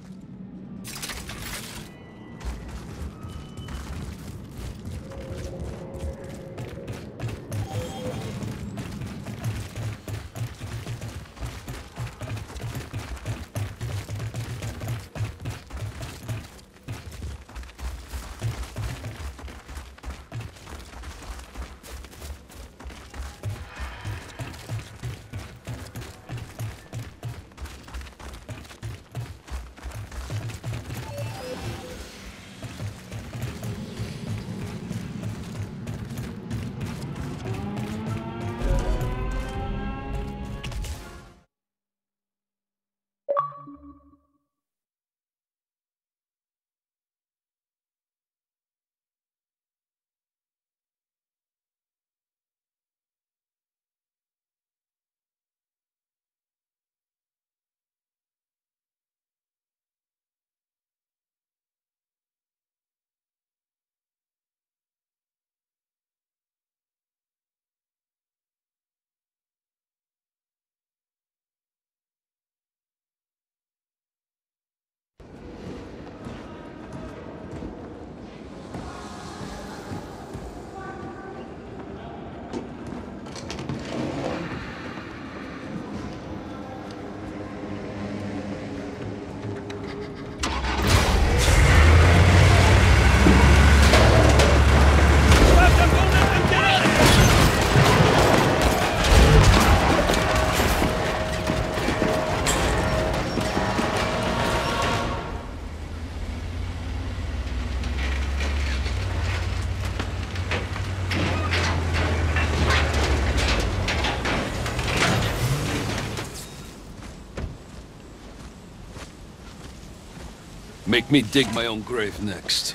Make me dig my own grave next.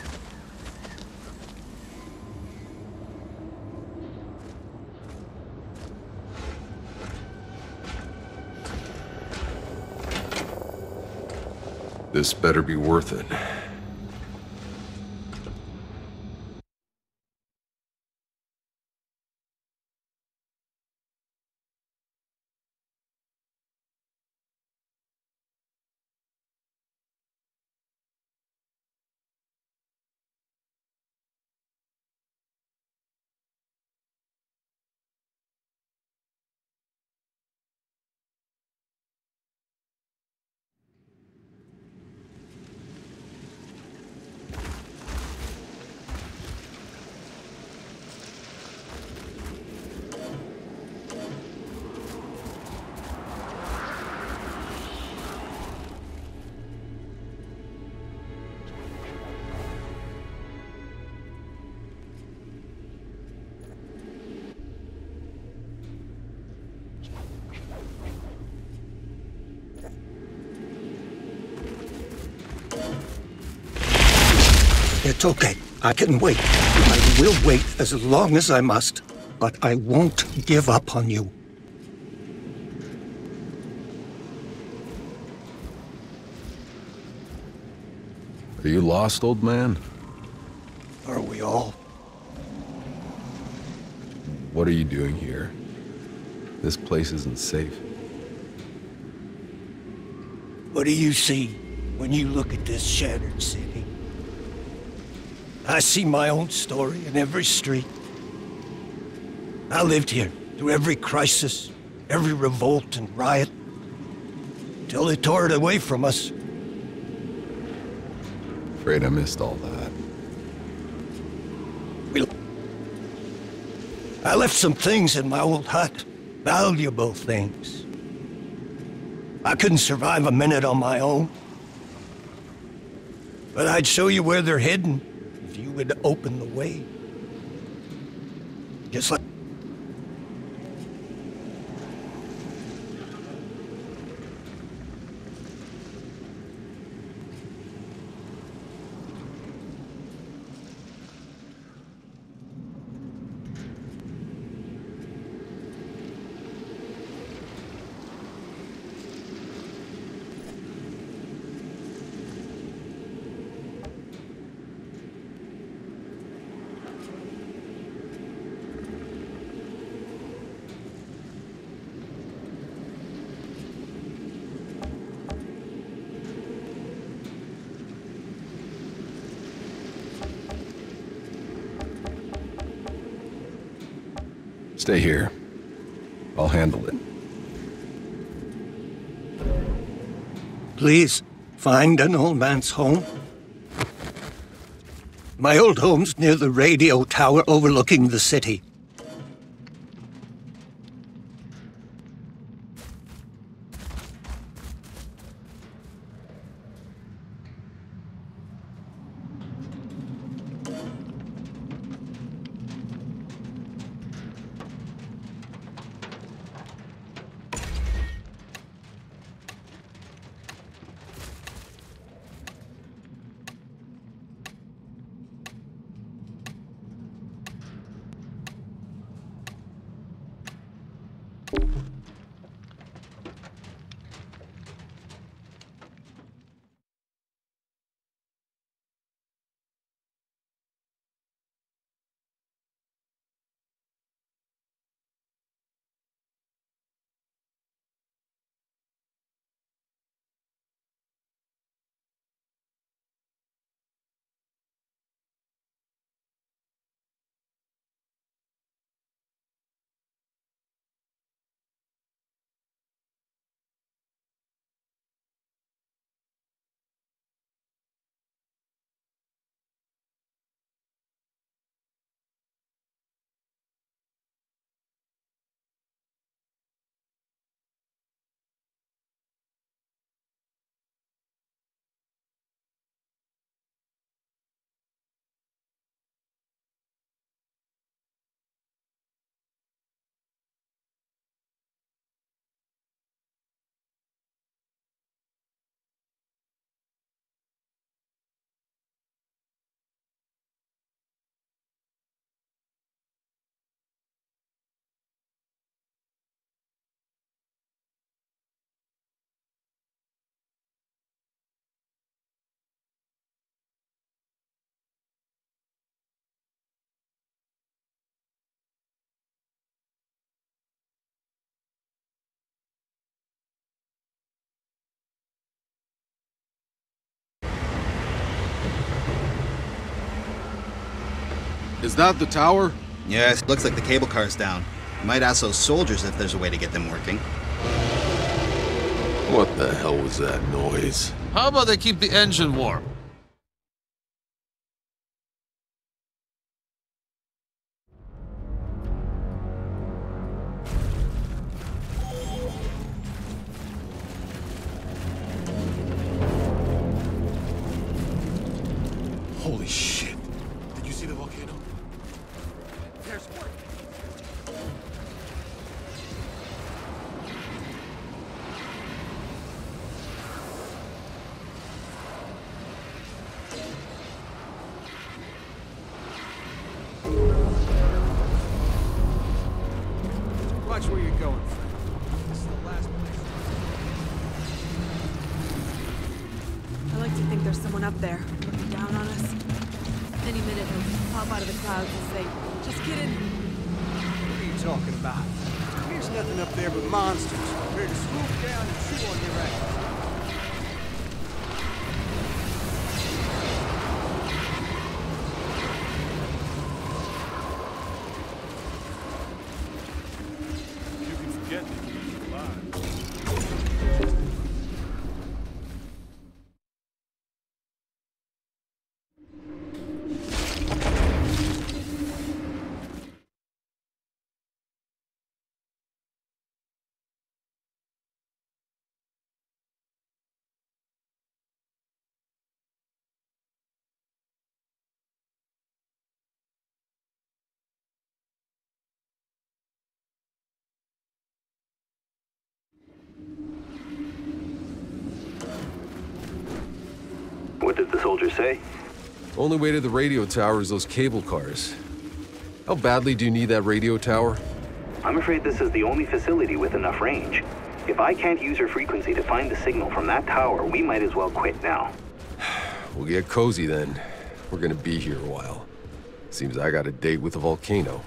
This better be worth it. It's okay. I can wait. I will wait as long as I must, but I won't give up on you. Are you lost, old man? Are we all? What are you doing here? This place isn't safe. What do you see when you look at this shattered city? I see my own story in every street. I lived here through every crisis, every revolt and riot, till they tore it away from us. Afraid I missed all that. I left some things in my old hut, valuable things. I couldn't survive a minute on my own. But I'd show you where they're hidden if you would open the way. Just like... Stay here. I'll handle it. Please, find an old man's home. My old home's near the radio tower overlooking the city. Is that the tower? Yes, looks like the cable car's down. Might ask those soldiers if there's a way to get them working. What the hell was that noise? How about they keep the engine warm? Holy shit. Did you see the volcano? There's one. Watch where you're going, friend. This is the last place. I like to think there's someone up there, looking down on us. Any minute he'll pop out of the clouds and say, "Just kidding." What are you talking about? There's nothing up there but monsters, prepared to swoop down and chew on your ass. You can forget that you're alive. What did the soldier say? Only way to the radio tower is those cable cars. How badly do you need that radio tower? I'm afraid this is the only facility with enough range. If I can't use her frequency to find the signal from that tower, we might as well quit now. We'll get cozy then. We're gonna be here a while. Seems I got a date with the volcano.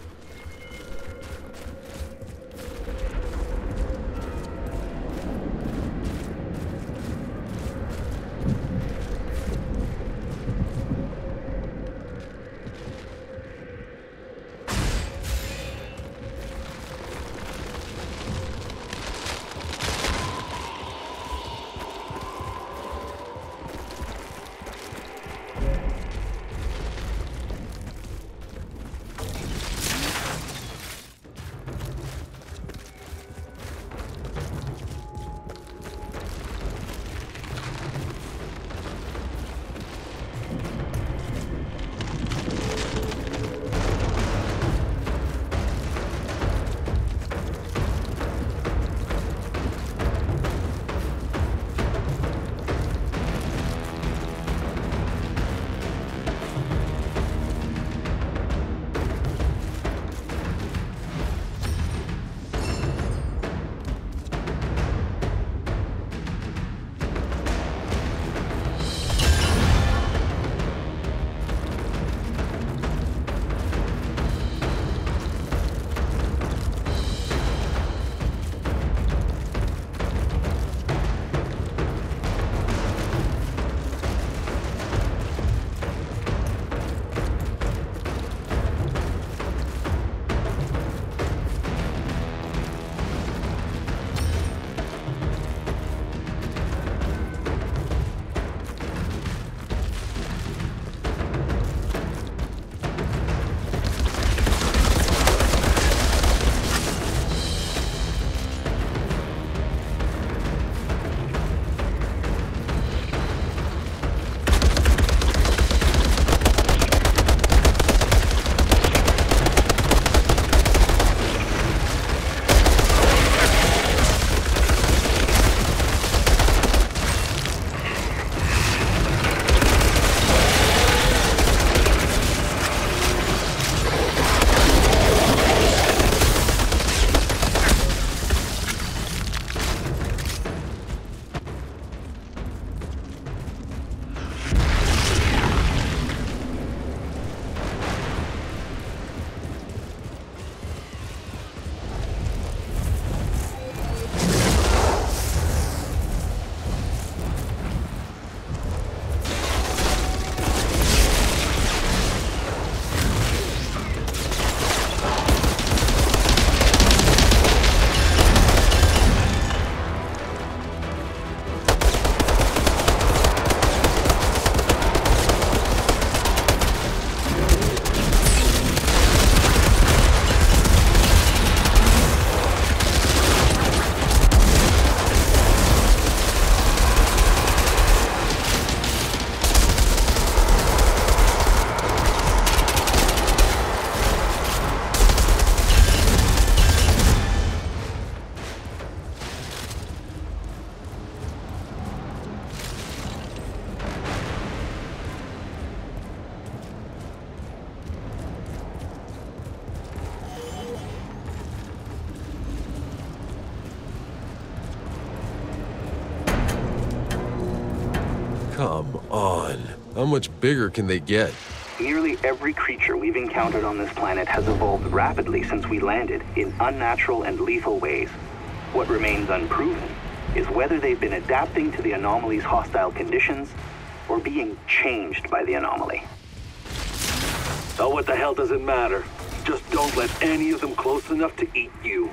How much bigger can they get? Nearly every creature we've encountered on this planet has evolved rapidly since we landed in unnatural and lethal ways. What remains unproven is whether they've been adapting to the anomaly's hostile conditions or being changed by the anomaly. So what the hell does it matter? Just don't let any of them close enough to eat you.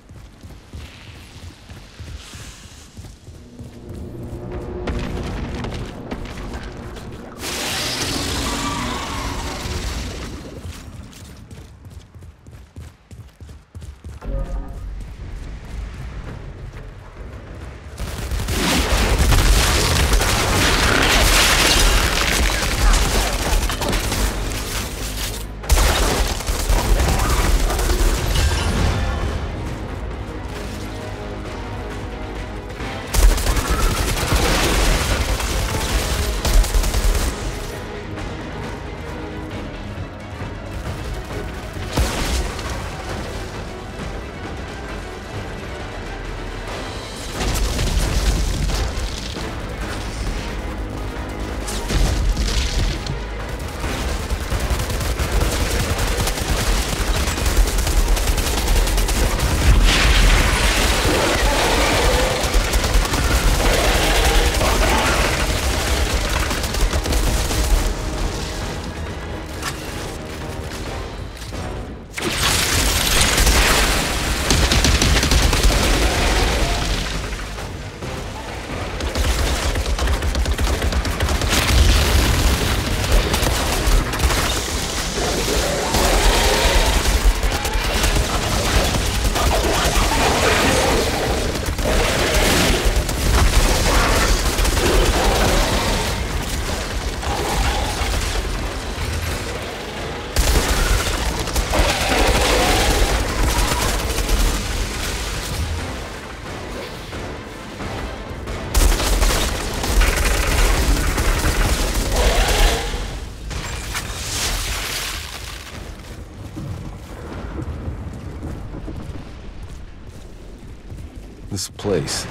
This place,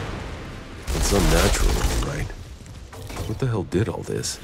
it's unnatural, right? What the hell did all this?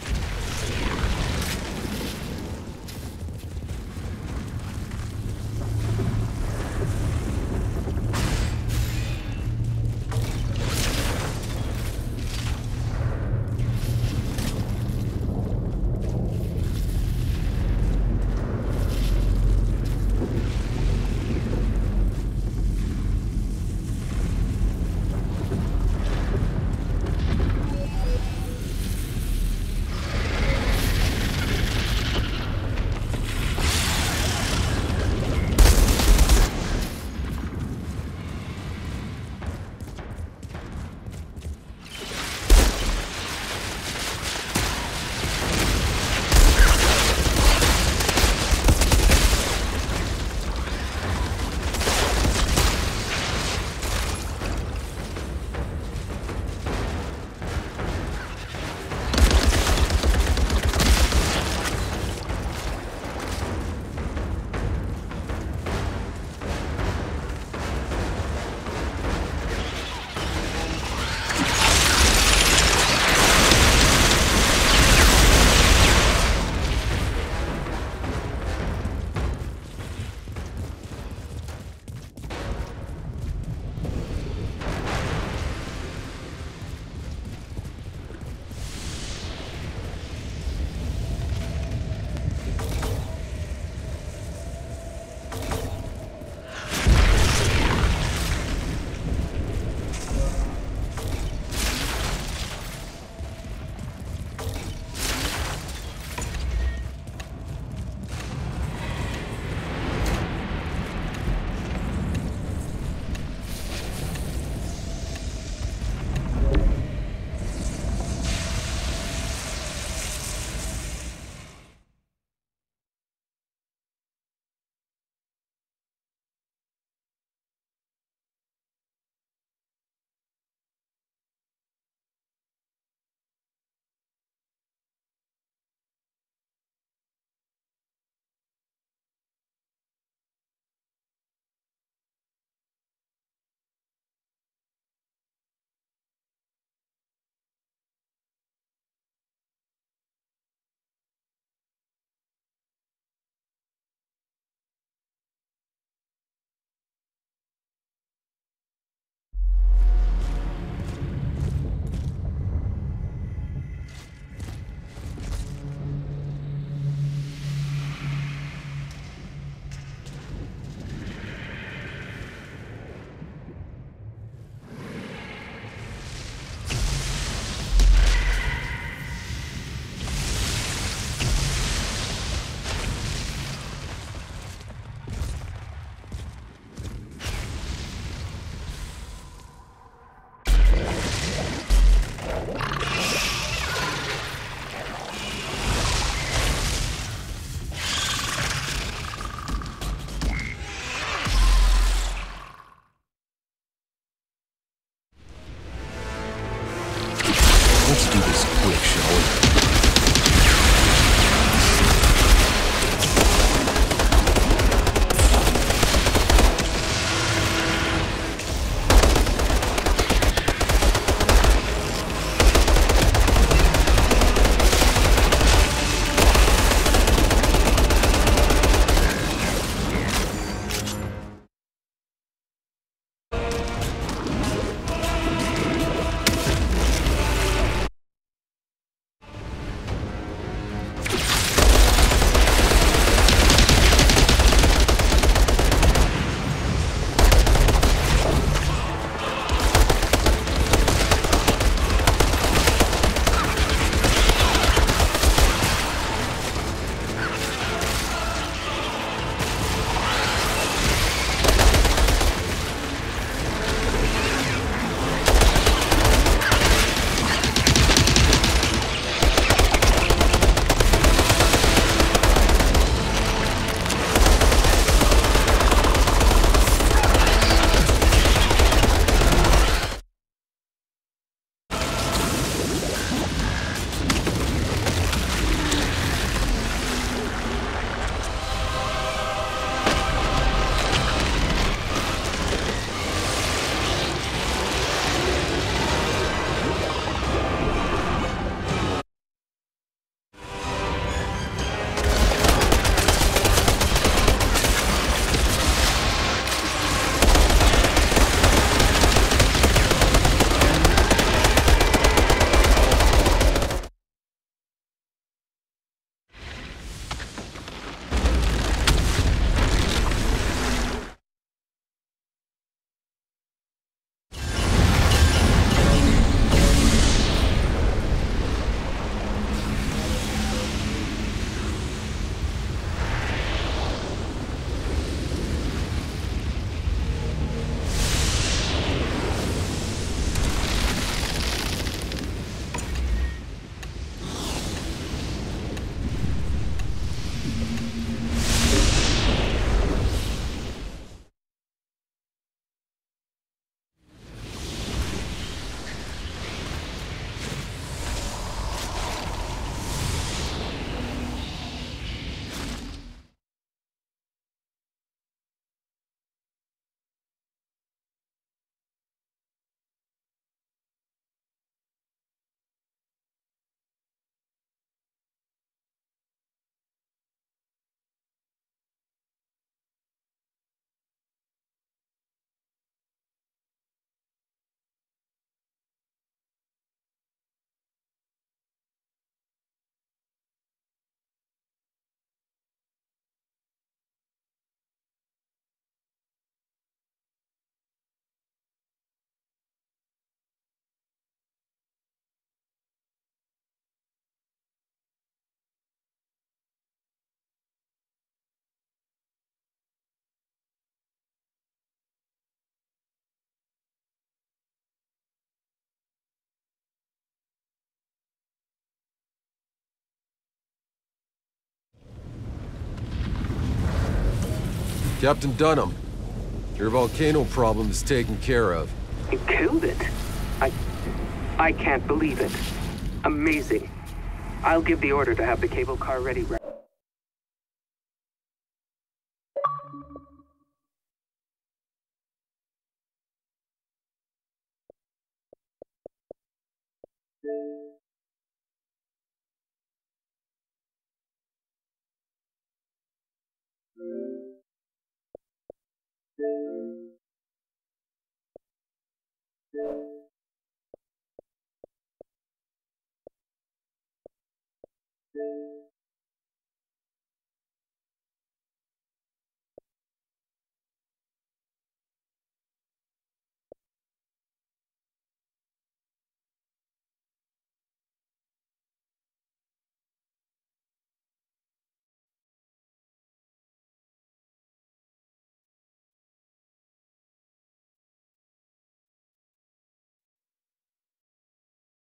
Captain Dunham, your volcano problem is taken care of. You killed it? I can't believe it. Amazing. I'll give the order to have the cable car ready.